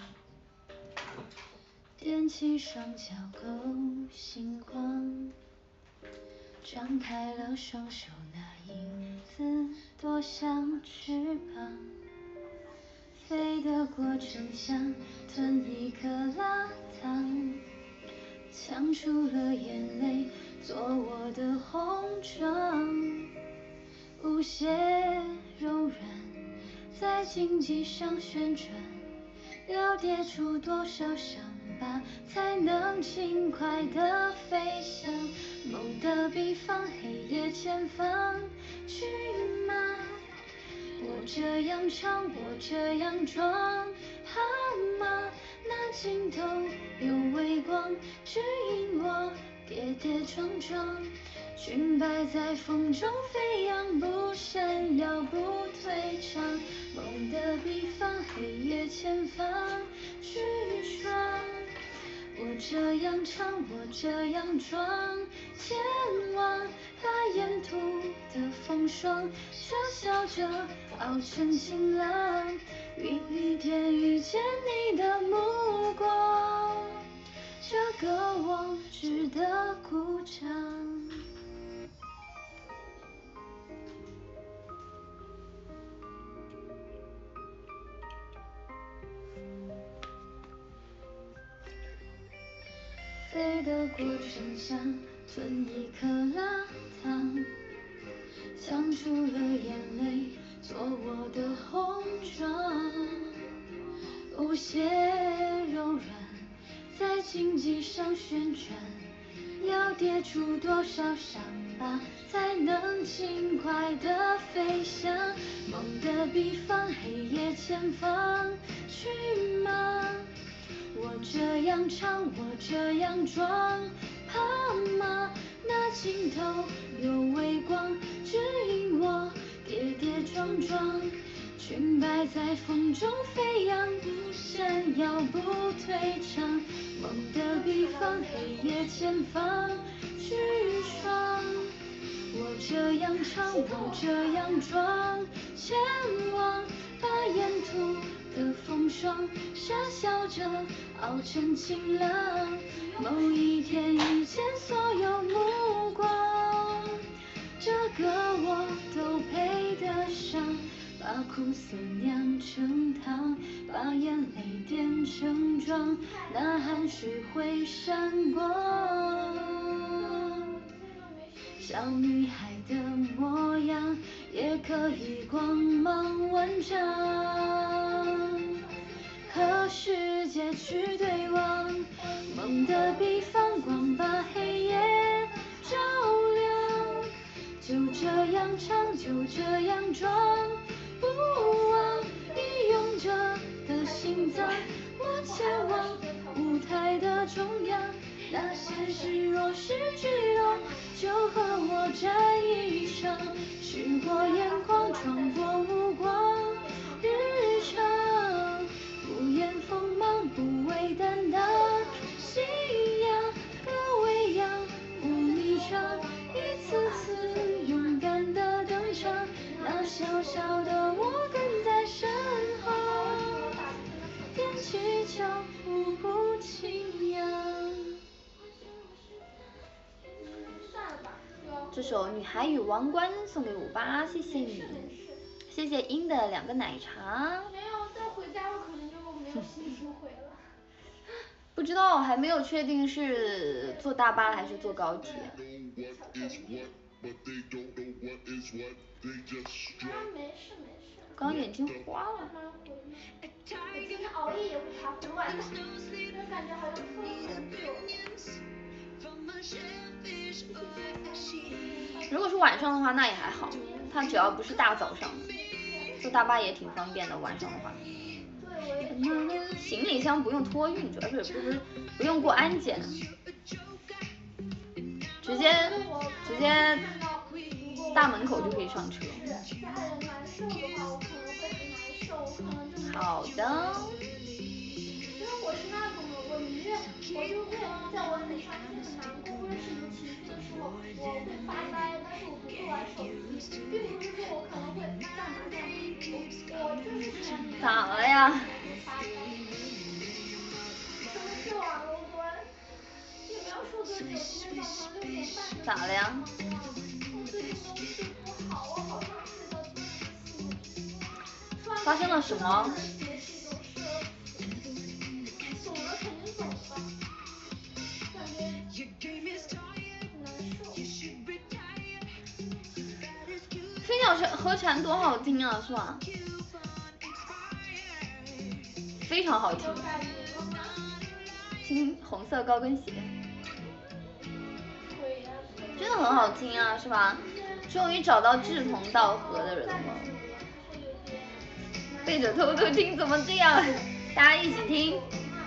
Speaker 2: 踮起双脚勾心慌，张开了双手，那影子多像翅膀，飞得过城墙，吞一颗辣糖，呛出了眼泪，做我的红妆，无懈柔软，在荆棘上旋转，要跌出多少伤疤，才能轻快地飞翔？梦的彼方，黑夜前方，去吗？我这样唱，我这样装，好吗？那尽头有微光，指引我跌跌撞撞，裙摆在风中飞扬，不闪耀不退场。梦的彼方，黑夜前方，去闯。我这样唱，我这样装，前往把沿途的风霜傻笑着熬成晴朗。有一天遇见你的目光，这个我值得鼓掌。飞得过城墙，吞一颗辣糖，呛出了眼泪，做我的红妆，无懈柔软，在荆棘上旋转，要跌出多少伤疤，才能轻快地飞翔？梦的彼方，黑夜前方，去吗？我这样唱，我这样装，怕吗？那尽头有微光，指引我跌跌撞撞，裙摆在风中飞扬，不闪耀不退场。梦的彼方，黑夜前方，去闯。我这样唱，我这样装，前往把沿途的风霜傻笑着熬成晴朗。某一天遇见所有目光，这个我都配得上。把苦涩酿成汤，把眼泪变成妆，那汗水会闪光。小女孩的模样，也可以光芒万丈，和世界去对望。梦的彼方，光把黑夜照亮。就这样唱，就这样装，不忘一拥着的心脏。我前往舞台的中央，那现实若是剧弱，就和我战一场。试过眼眶，闯过无光，日常不言锋芒，不畏担当。信仰歌为扬，无迷场，一次次勇敢的登场。那小小的我跟在身后，踮起脚步不轻扬。
Speaker 1: 这首《女孩与王冠》送给五八，谢谢你，谢谢英的两个奶茶。
Speaker 3: 没有，再回家我可能就没有心情回了。
Speaker 1: 不知道，还没有确定是坐大巴还是坐高铁。
Speaker 2: 啊，没事没事。
Speaker 1: 刚眼睛花了。
Speaker 2: 我今天熬夜也会爬回晚的，但感觉好像拖了很久。
Speaker 1: 如果是晚上的话，那也还好，它只要不是大早上，坐大巴也挺方便的。晚上的话，行李箱不用托运，主要是不是不用过安检，直接直接大门口就可以上车。好的。
Speaker 2: 因为我是那种的，我宁愿我就会在我很伤心很难过或者是有情绪的时候，我会发呆，但是我不会玩手机，并不是说我可能会干嘛干嘛，我就是很
Speaker 1: 咋了呀？
Speaker 2: 发呆。什么事晚了？我昨晚也没有说多久，今天早上六点半就。
Speaker 1: 咋了呀？
Speaker 2: 我最近都睡不好，我好想睡到自己。
Speaker 1: 发生了什么？
Speaker 2: 走了肯定走吧，感觉很难受。
Speaker 1: 飞鸟和蝉多好听啊，是吧？非常好听。听红色高跟鞋。真的很好听啊，是吧？终于找到志同道合的人了。背着偷偷听怎么这样？大家一起听。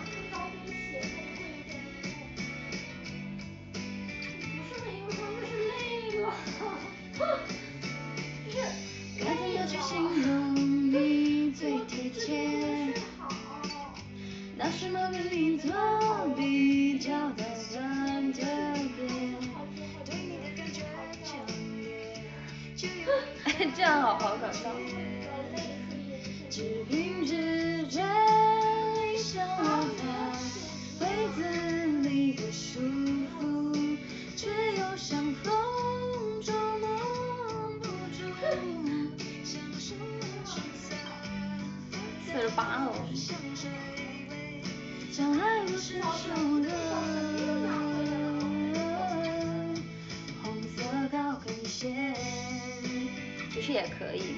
Speaker 2: 该怎么去形容你最贴切？那是某个里头比较的酸特别，对你的感觉强烈，
Speaker 1: 这样好好搞笑。
Speaker 2: 只凭直觉想我在柜子里的舒服，却又像风捉摸不住。
Speaker 1: 四十八了。
Speaker 2: 相爱不是熟的，红色高跟鞋，
Speaker 1: 其实也可以。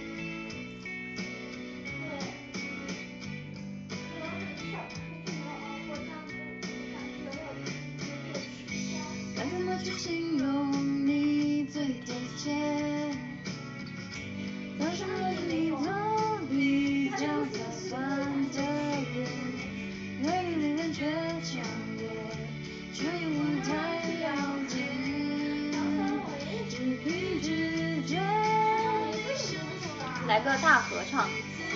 Speaker 2: 该怎么去形容你最贴切？那是我的里头比较的酸特别，对你的感觉强烈，却又不太了解。只凭直觉。
Speaker 1: 来个大合唱。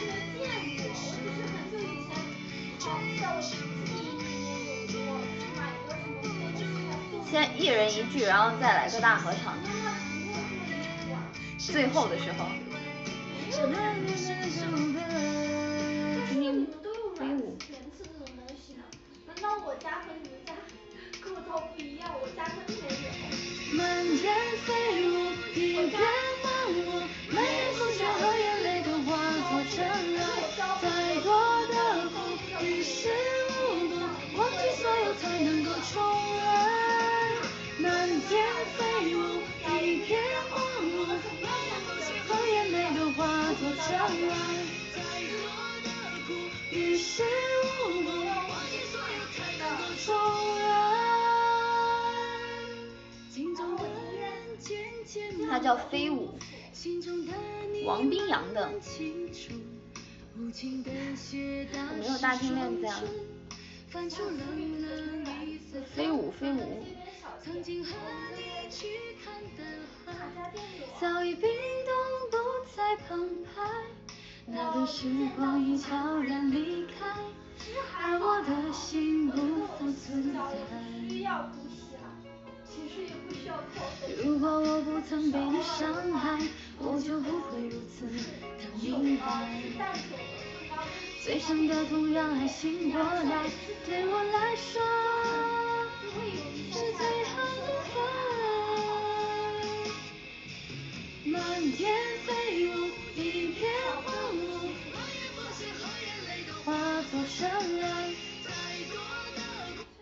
Speaker 1: 先一人一句，然后再来个大合唱。最后的时候。
Speaker 2: 听飞舞。难道我家和你们家构造不一样？我家真没有。满天飞舞，一片荒芜，满眼哭笑和眼泪都化作尘埃。再多的苦，于事无补，忘记所有才能够重来。满天飞舞，一片荒芜，满眼哭笑和眼泪都化作尘埃。再多的苦，于事无补，忘记所有才能够重来。
Speaker 1: 它叫飞舞，王冰洋的。我没有大金链子呀。飞舞飞舞。
Speaker 2: 早已冰冻不再澎湃，那段时光已悄然离开，而我的心不复存在。如果我不曾被你伤害，我就不会如此的明白。最深的痛让爱醒过来，对我来说是最好的爱。满天飞舞，一片荒芜，化作尘埃。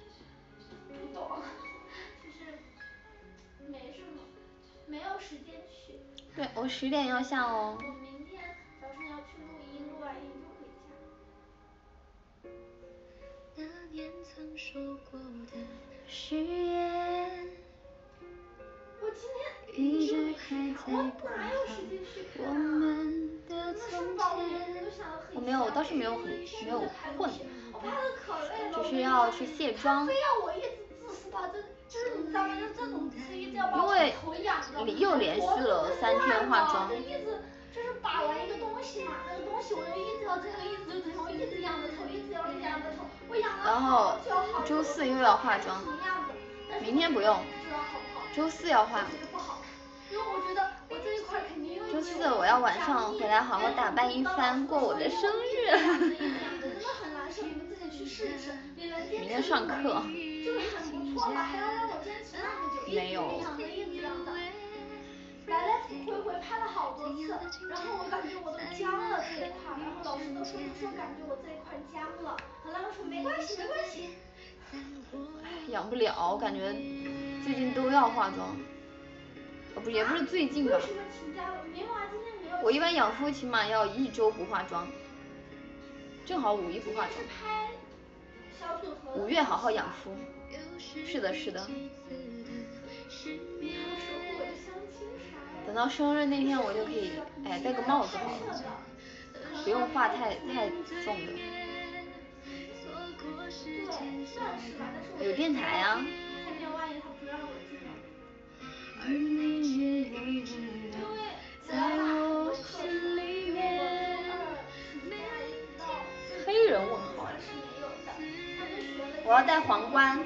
Speaker 2: 有时间去。
Speaker 1: 对，我十点要下哦。
Speaker 2: 我明天早上要去录音，录完音就回家。那年曾说过的誓言，我今天一直还在播放我们的从前。
Speaker 1: 我没有，我倒是没有很没有混，
Speaker 2: 我拍的可累了，
Speaker 1: 只是要去卸妆。
Speaker 2: 非要我一直自私到这，就是你知道吗？就这种词一直要把我头痒的。
Speaker 1: 因为又连续了三天化妆。
Speaker 2: 就一直就是把玩一个东西嘛，那个东西我就一直要这个，一直就头一直痒的头，一直要痒的头，我痒了好久好久。
Speaker 1: 周四又要化妆，明天不用，周四要化。
Speaker 2: 因为我觉得我这一块肯定
Speaker 1: 周四我要晚上回来好好打扮一番，过我的生日。
Speaker 2: 真的很难受，你们自己去试一试。
Speaker 1: 明天上课。
Speaker 2: 就是很不错嘛，还要让我坚持那么久，
Speaker 1: 没有。
Speaker 2: 一直一直痒的。来来回回拍了好多次，然后我感觉我都僵了这一块，然后老师都说说感觉我这一块僵了，后来我说没关系没关系。
Speaker 1: 养不了，我感觉最近都要化妆。哦不也不是最近吧。
Speaker 2: 为什么请假了？没有啊，今天没有。
Speaker 1: 我一般养肤起码要一周不化妆，正好五一不化妆。五月好好养肤。是的，是的。等到生日那天我就可以，哎，戴个帽子好了，不用化太太重的。有电台啊。
Speaker 2: 而你也一直在我心里面。
Speaker 1: 黑人问号。我要戴皇冠。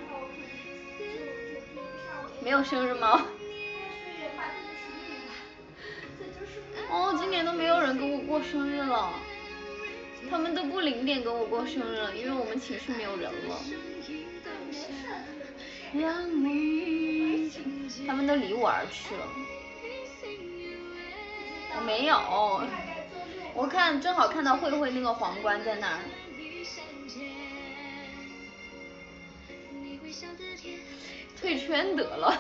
Speaker 1: 没有生日吗？哦，今年都没有人跟我过生日了，他们都不零点跟我过生日了，因为我们寝室没有人了。他们都离我而去了。我没有，我看正好看到慧慧那个皇冠在那儿。退圈得了。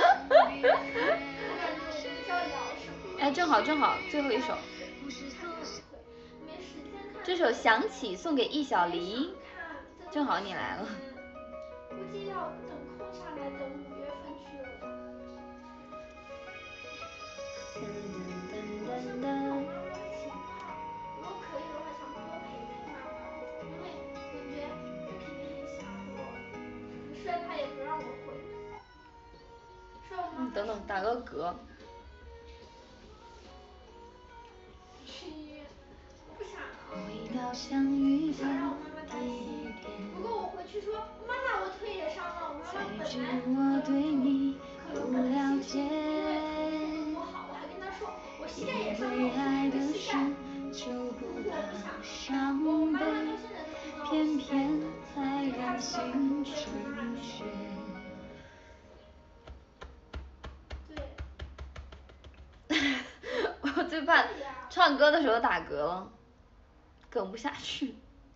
Speaker 1: 哎，正好正好，最后一首。这首想起送给易小黎，正好你来了。
Speaker 2: 估计要等空下来，等五月份去了吧。
Speaker 1: 噔噔噔噔。
Speaker 2: 如果可以的话，想多陪陪妈妈，因为感觉他肯定很想我，虽然他也不让我回。
Speaker 1: 你等等，打个嗝。
Speaker 2: 去医院，我不想了。
Speaker 1: 不想
Speaker 2: 让我妈妈担心。如果我回去说，妈妈我腿也伤了，我妈妈本来可能本来心情因为不好，我还跟她说我膝盖也伤了，我说我的膝盖。如果我不想，我妈妈到现在都不知道我膝盖有多疼，因为她知道很多人很难受。
Speaker 1: 我最怕唱歌的时候打嗝了，哽不下去。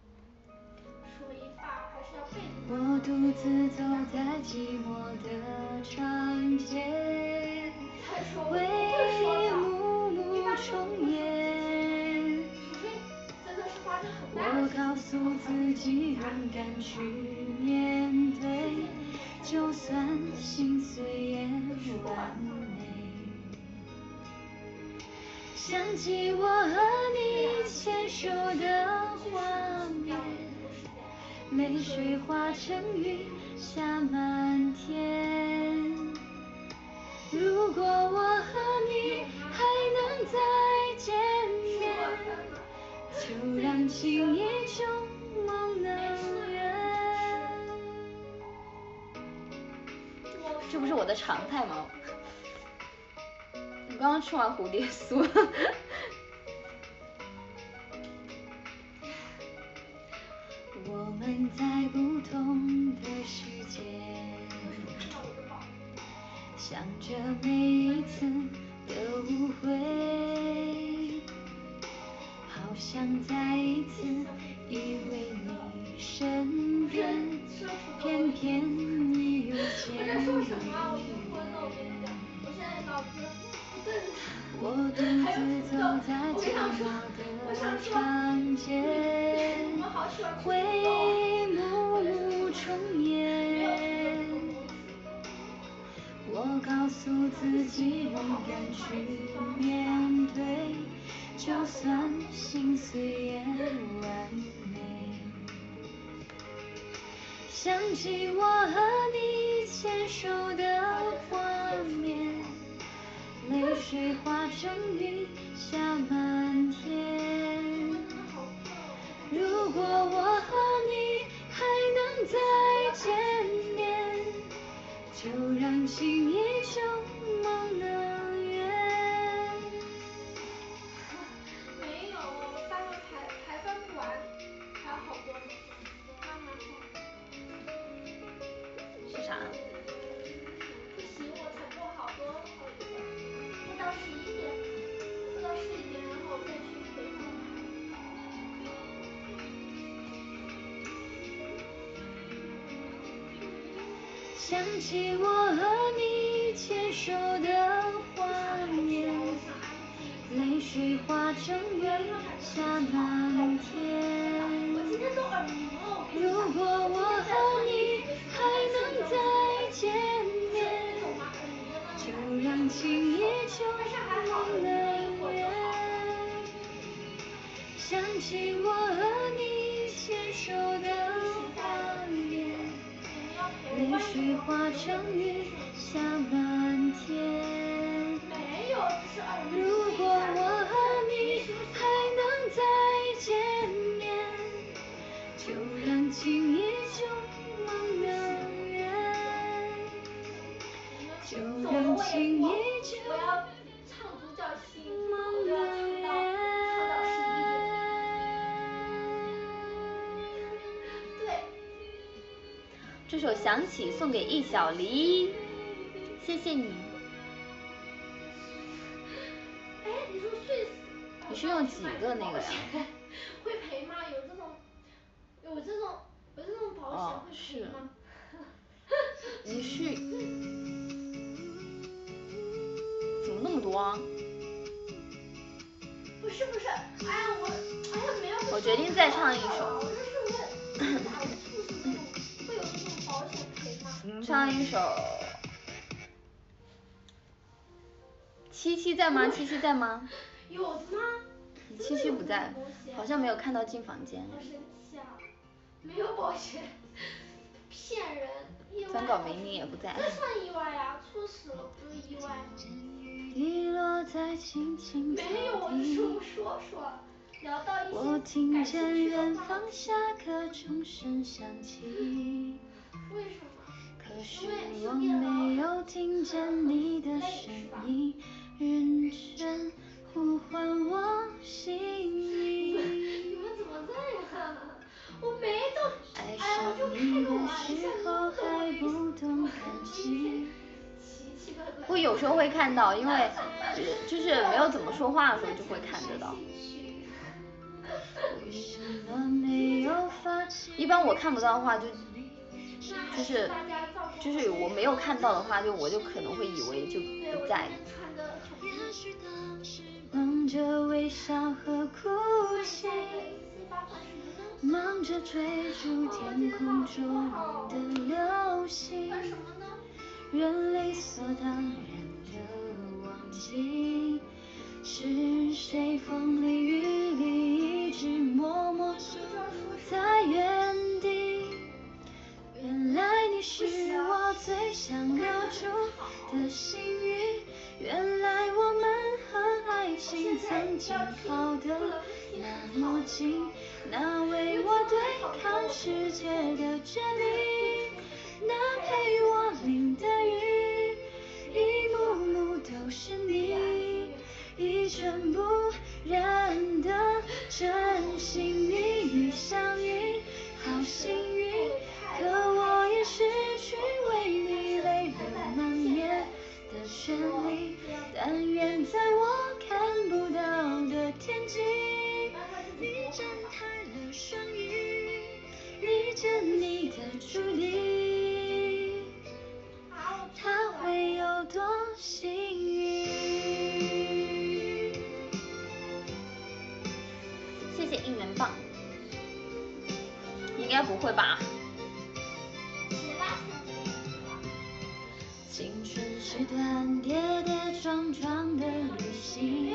Speaker 2: 我独自走在寂寞的长街，为暮暮重演。我告诉自己勇敢去面对，就算心碎也完美。想起我和你牵手的画面，泪水化成雨下漫天。如果我和你还能再见面，就让情意旧梦能圆。
Speaker 1: 这不是我的常态吗？我刚刚吃完蝴蝶酥。
Speaker 2: 我们在不同的世界，想着每一次的误会，好想再一次依偎你身边，偏偏你又见不得。 我独自走在寂寞的长街，回忆幕幕重演。我告诉自己勇敢去面对，就算心碎也完美。想起我和你牵手的画面，泪水化成云下满天。如果我和你还能再见面，就让情依旧梦能圆。
Speaker 3: 没有，我发现排排翻不完，还有好多呢，慢慢放。
Speaker 1: 是啥？
Speaker 3: 不行，我才播好多好多，播到十一点，播到十一点，然后再去回放
Speaker 2: 想起我和你牵手的画面，泪水化成云下满天。如果我和你还能再见面，就让情依旧梦能圆。想起我和你牵手的画面，泪水化成云下满天。如果我和你还能再见面，就让情依旧梦能圆，就让情依旧
Speaker 3: 我要唱独角戏，
Speaker 2: 梦能圆。
Speaker 3: 对。
Speaker 1: 这首想起送给易小黎，谢谢你。
Speaker 3: 哎，你说睡死。
Speaker 1: 你是用几个那个呀？
Speaker 3: 会赔吗？有这种，有这种，有这种保险会赔吗？
Speaker 1: 你是怎么那么多啊？
Speaker 3: 不是不是，哎呀我，哎呀没有。
Speaker 1: 我决定再唱一首。
Speaker 3: 我这是问，打不出是那种，会有这种保险赔吗？
Speaker 1: 唱一首。七七在吗？七七在吗？
Speaker 3: 有的吗？
Speaker 1: 七七不在，好像没有看到进房间。
Speaker 3: 好神奇啊！没有保险，骗人，意外。
Speaker 1: 专搞明明也不在。
Speaker 3: 这算意外呀，猝死了不是意外。没有，我是说说说，聊到一些
Speaker 2: 我听见远方下课钟声响起，
Speaker 3: 为什么？
Speaker 2: 可是我没有听见你的声音，认真呼唤我心意。
Speaker 3: 你们怎么这样？我没动。
Speaker 2: 爱上你的时候还不懂感激。
Speaker 1: 我有时候会看到，因为就是没有怎么说话的时候就会看得到。一般我看不到的话就就是就是我没有看到的话，就我就可能会以为就不在。
Speaker 2: 忙着微笑和哭泣，忙着追逐天空中的流星，人理所当然的忘记，是谁风里雨里一直默默守在原地。原来你是我最想留住的幸运，原来我们和爱情曾经靠得那么近，那为我对抗世界的决定，那陪我淋的雨，一幕幕都是你，一尘不染的真心与你相遇，好幸运，可我也失去为你泪流满面的权利，但愿在我看不到的天际，你张开了双翼，逆着你的注定，他会有多幸运。
Speaker 1: 该不会吧？
Speaker 2: 青春是段跌跌撞撞的旅行，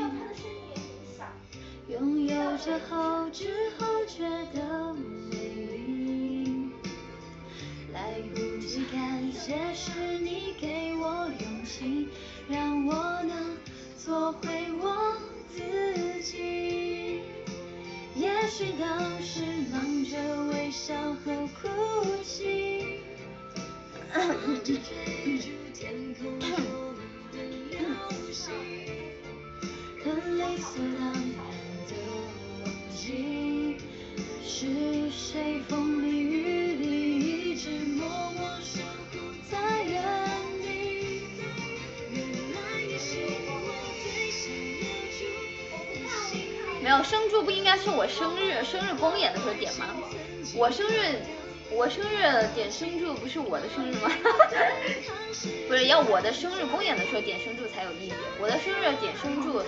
Speaker 2: 拥有着后知后觉的美丽，来不及感谢是你给我勇气，让我能做回我自己。也许当时忙着微笑和哭泣，追逐天空中的流星，很理所当然的忘记，是谁风里雨里一直默默守护在原地。原来你是我最想留住的心。
Speaker 1: 没有，生柱不应该是我生日生日公演的时候点吗？我生日我生日点生柱不是我的生日吗？不是，要我的生日公演的时候点生柱才有意义。我的生日点生柱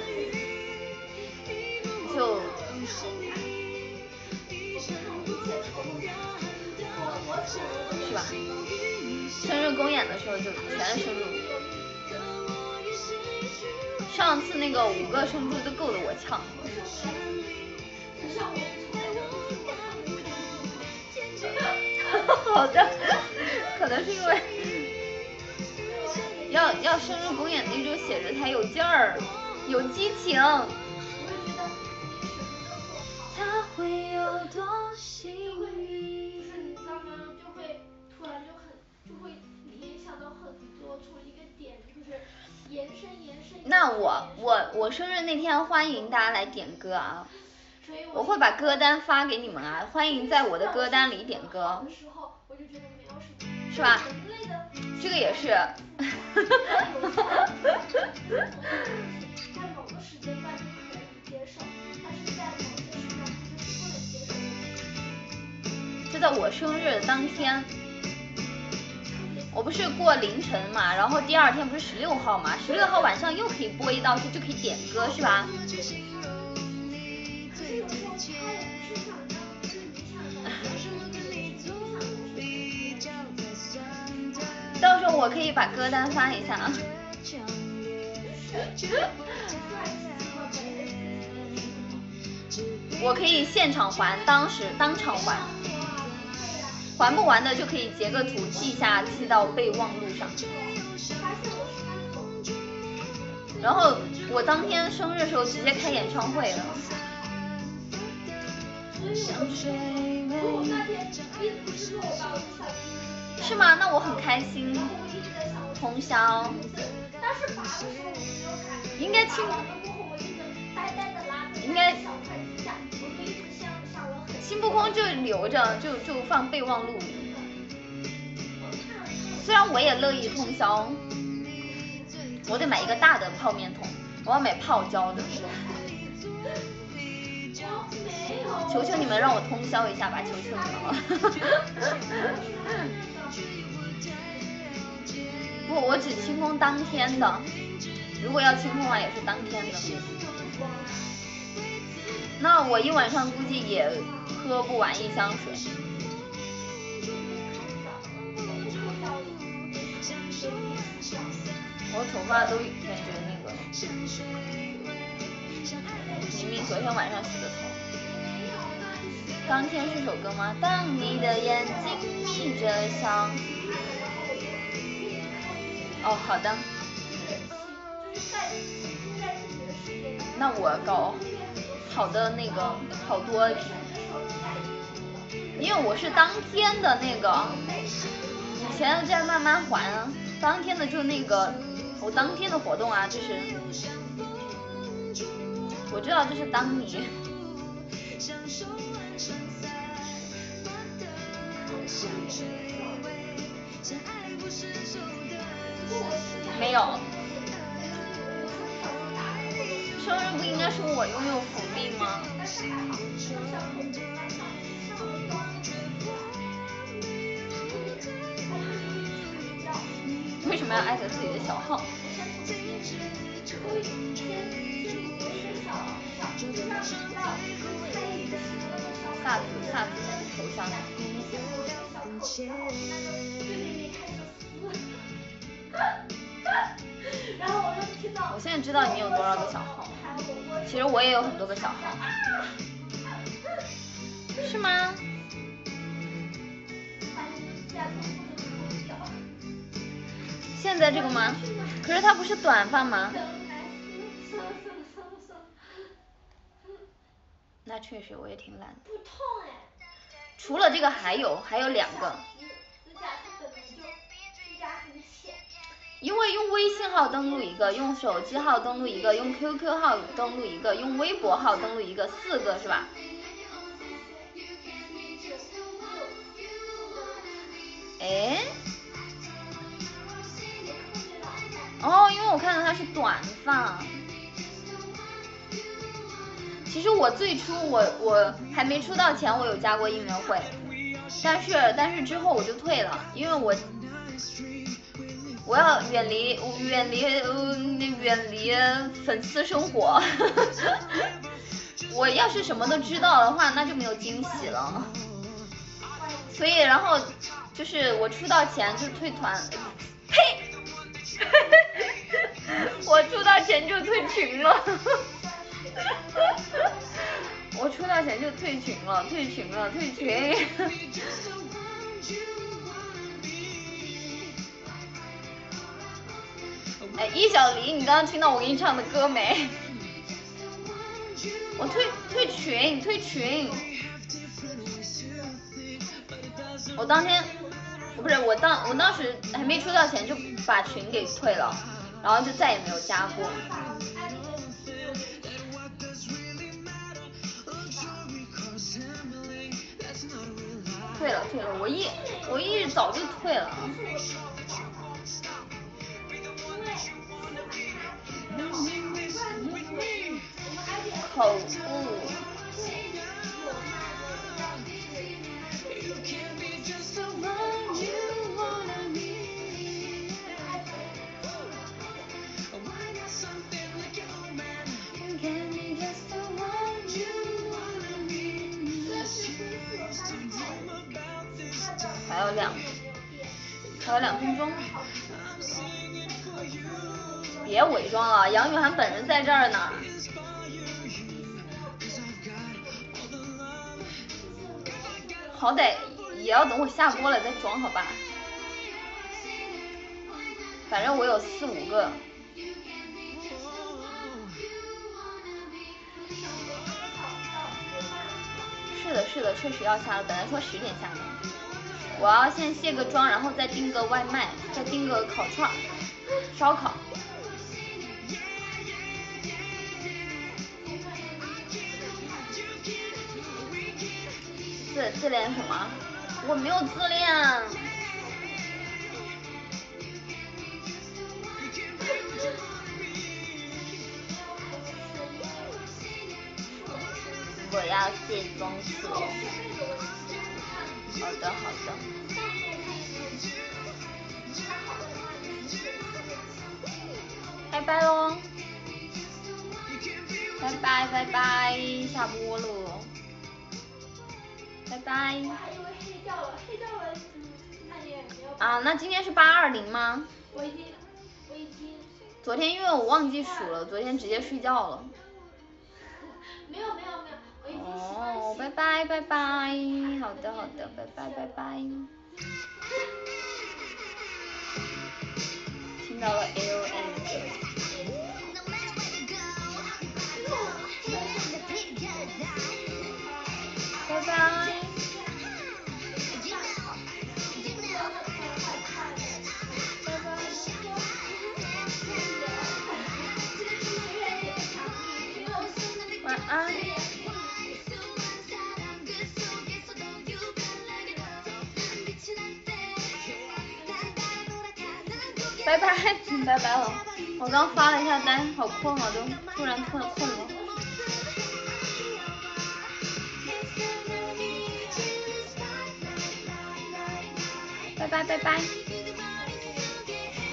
Speaker 1: 就是吧？生日公演的时候就全是生柱。上次那个五个生柱都够得我呛。好的，可能是因为要要生日公演那种写着才有劲儿，有激情。
Speaker 2: 他会有多幸运？
Speaker 3: 就是你知道吗？就会突然就很就会联想到很多，从一个点就是延伸延伸。
Speaker 1: 那我我我生日那天欢迎大家来点歌啊！我会把歌单发给你们啊，欢迎在我的歌单里点歌，是吧？这个也是。就在我生日当天，我不是过凌晨嘛，然后第二天不是十六号嘛，十六号晚上又可以播一道题，就可以点歌，是吧？到时候我可以把歌单发一下啊。我可以现场还，当时当场还，还不完的就可以截个图记下，记到备忘录上。然后我当天生日的时候直接开演唱会了。是吗？那我很开心。通宵。应该清。应该。心不空就留着，就就放备忘录里。虽然我也乐意通宵，我得买一个大的泡面桶，我要买泡椒的。求求你们让我通宵一下吧，求求你们了。不，我只清空当天的，如果要清空完也是当天的。那我一晚上估计也喝不完一箱水。我头发都感觉那个，明明昨天晚上洗的头。当天是首歌吗？当你的眼睛眯着笑。哦，好的。那我搞好的那个好多，因为我是当天的那个，以前再慢慢还啊。当天的就那个，我当天的活动啊，就是我知道这是当你。没有，生日不应该是我拥有福利吗？为什么要艾特自己的小号？萨子萨子头像。
Speaker 3: 然后我就听到。
Speaker 1: 我现在知道你有多少个小号，其实我也有很多个小号。是吗？现在这个吗？可是它不是短发吗？那确实我也挺懒的。
Speaker 3: 不痛哎。
Speaker 1: 除了这个还有还有两个。因为用微信号登录一个，用手机号登录一个，用 Q Q 号登录一个，用微博号登录一个，四个是吧？哎，哦，因为我看到它是短发。其实我最初我我还没出道前我有加过应援会，但是但是之后我就退了，因为我我要远离远离呃远离粉丝生活。我要是什么都知道的话，那就没有惊喜了。所以然后就是我出道前就退团，呸！我出道前就退群了。我出道前就退群了，退群了，退群。哎，一小黎，你刚刚听到我给你唱的歌没？我退退群，退群。我当天，我不是我当我当时还没出道前就把群给退了，然后就再也没有加过。退了退了，我一我一直早就退了。口误。还有两，还有两分钟。别伪装了，杨雨涵本人在这儿呢。好歹也要等我下播了再装好吧。反正我有四五个。是的，是的，确实要下了，本来说十点下的。我要先卸个妆，然后再订个外卖，再订个烤串、烧烤。自自恋什么？我没有自恋。我要卸妆去了。好的，好的。拜拜喽！拜拜拜拜，下播了。拜拜。啊，那今天是八二零吗？
Speaker 3: 我已经，我已经。
Speaker 1: 昨天因为我忘记数了，昨天直接睡觉了。
Speaker 3: 没有没有没有，我已经
Speaker 1: 哦，拜拜拜拜，好的好的，拜拜拜拜。听到了 L N 的。拜拜。晚安。拜拜，拜拜了。我刚发了一下单，好困啊，都突然困困了。拜拜拜拜。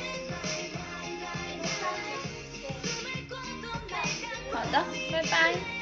Speaker 1: 好的，拜拜。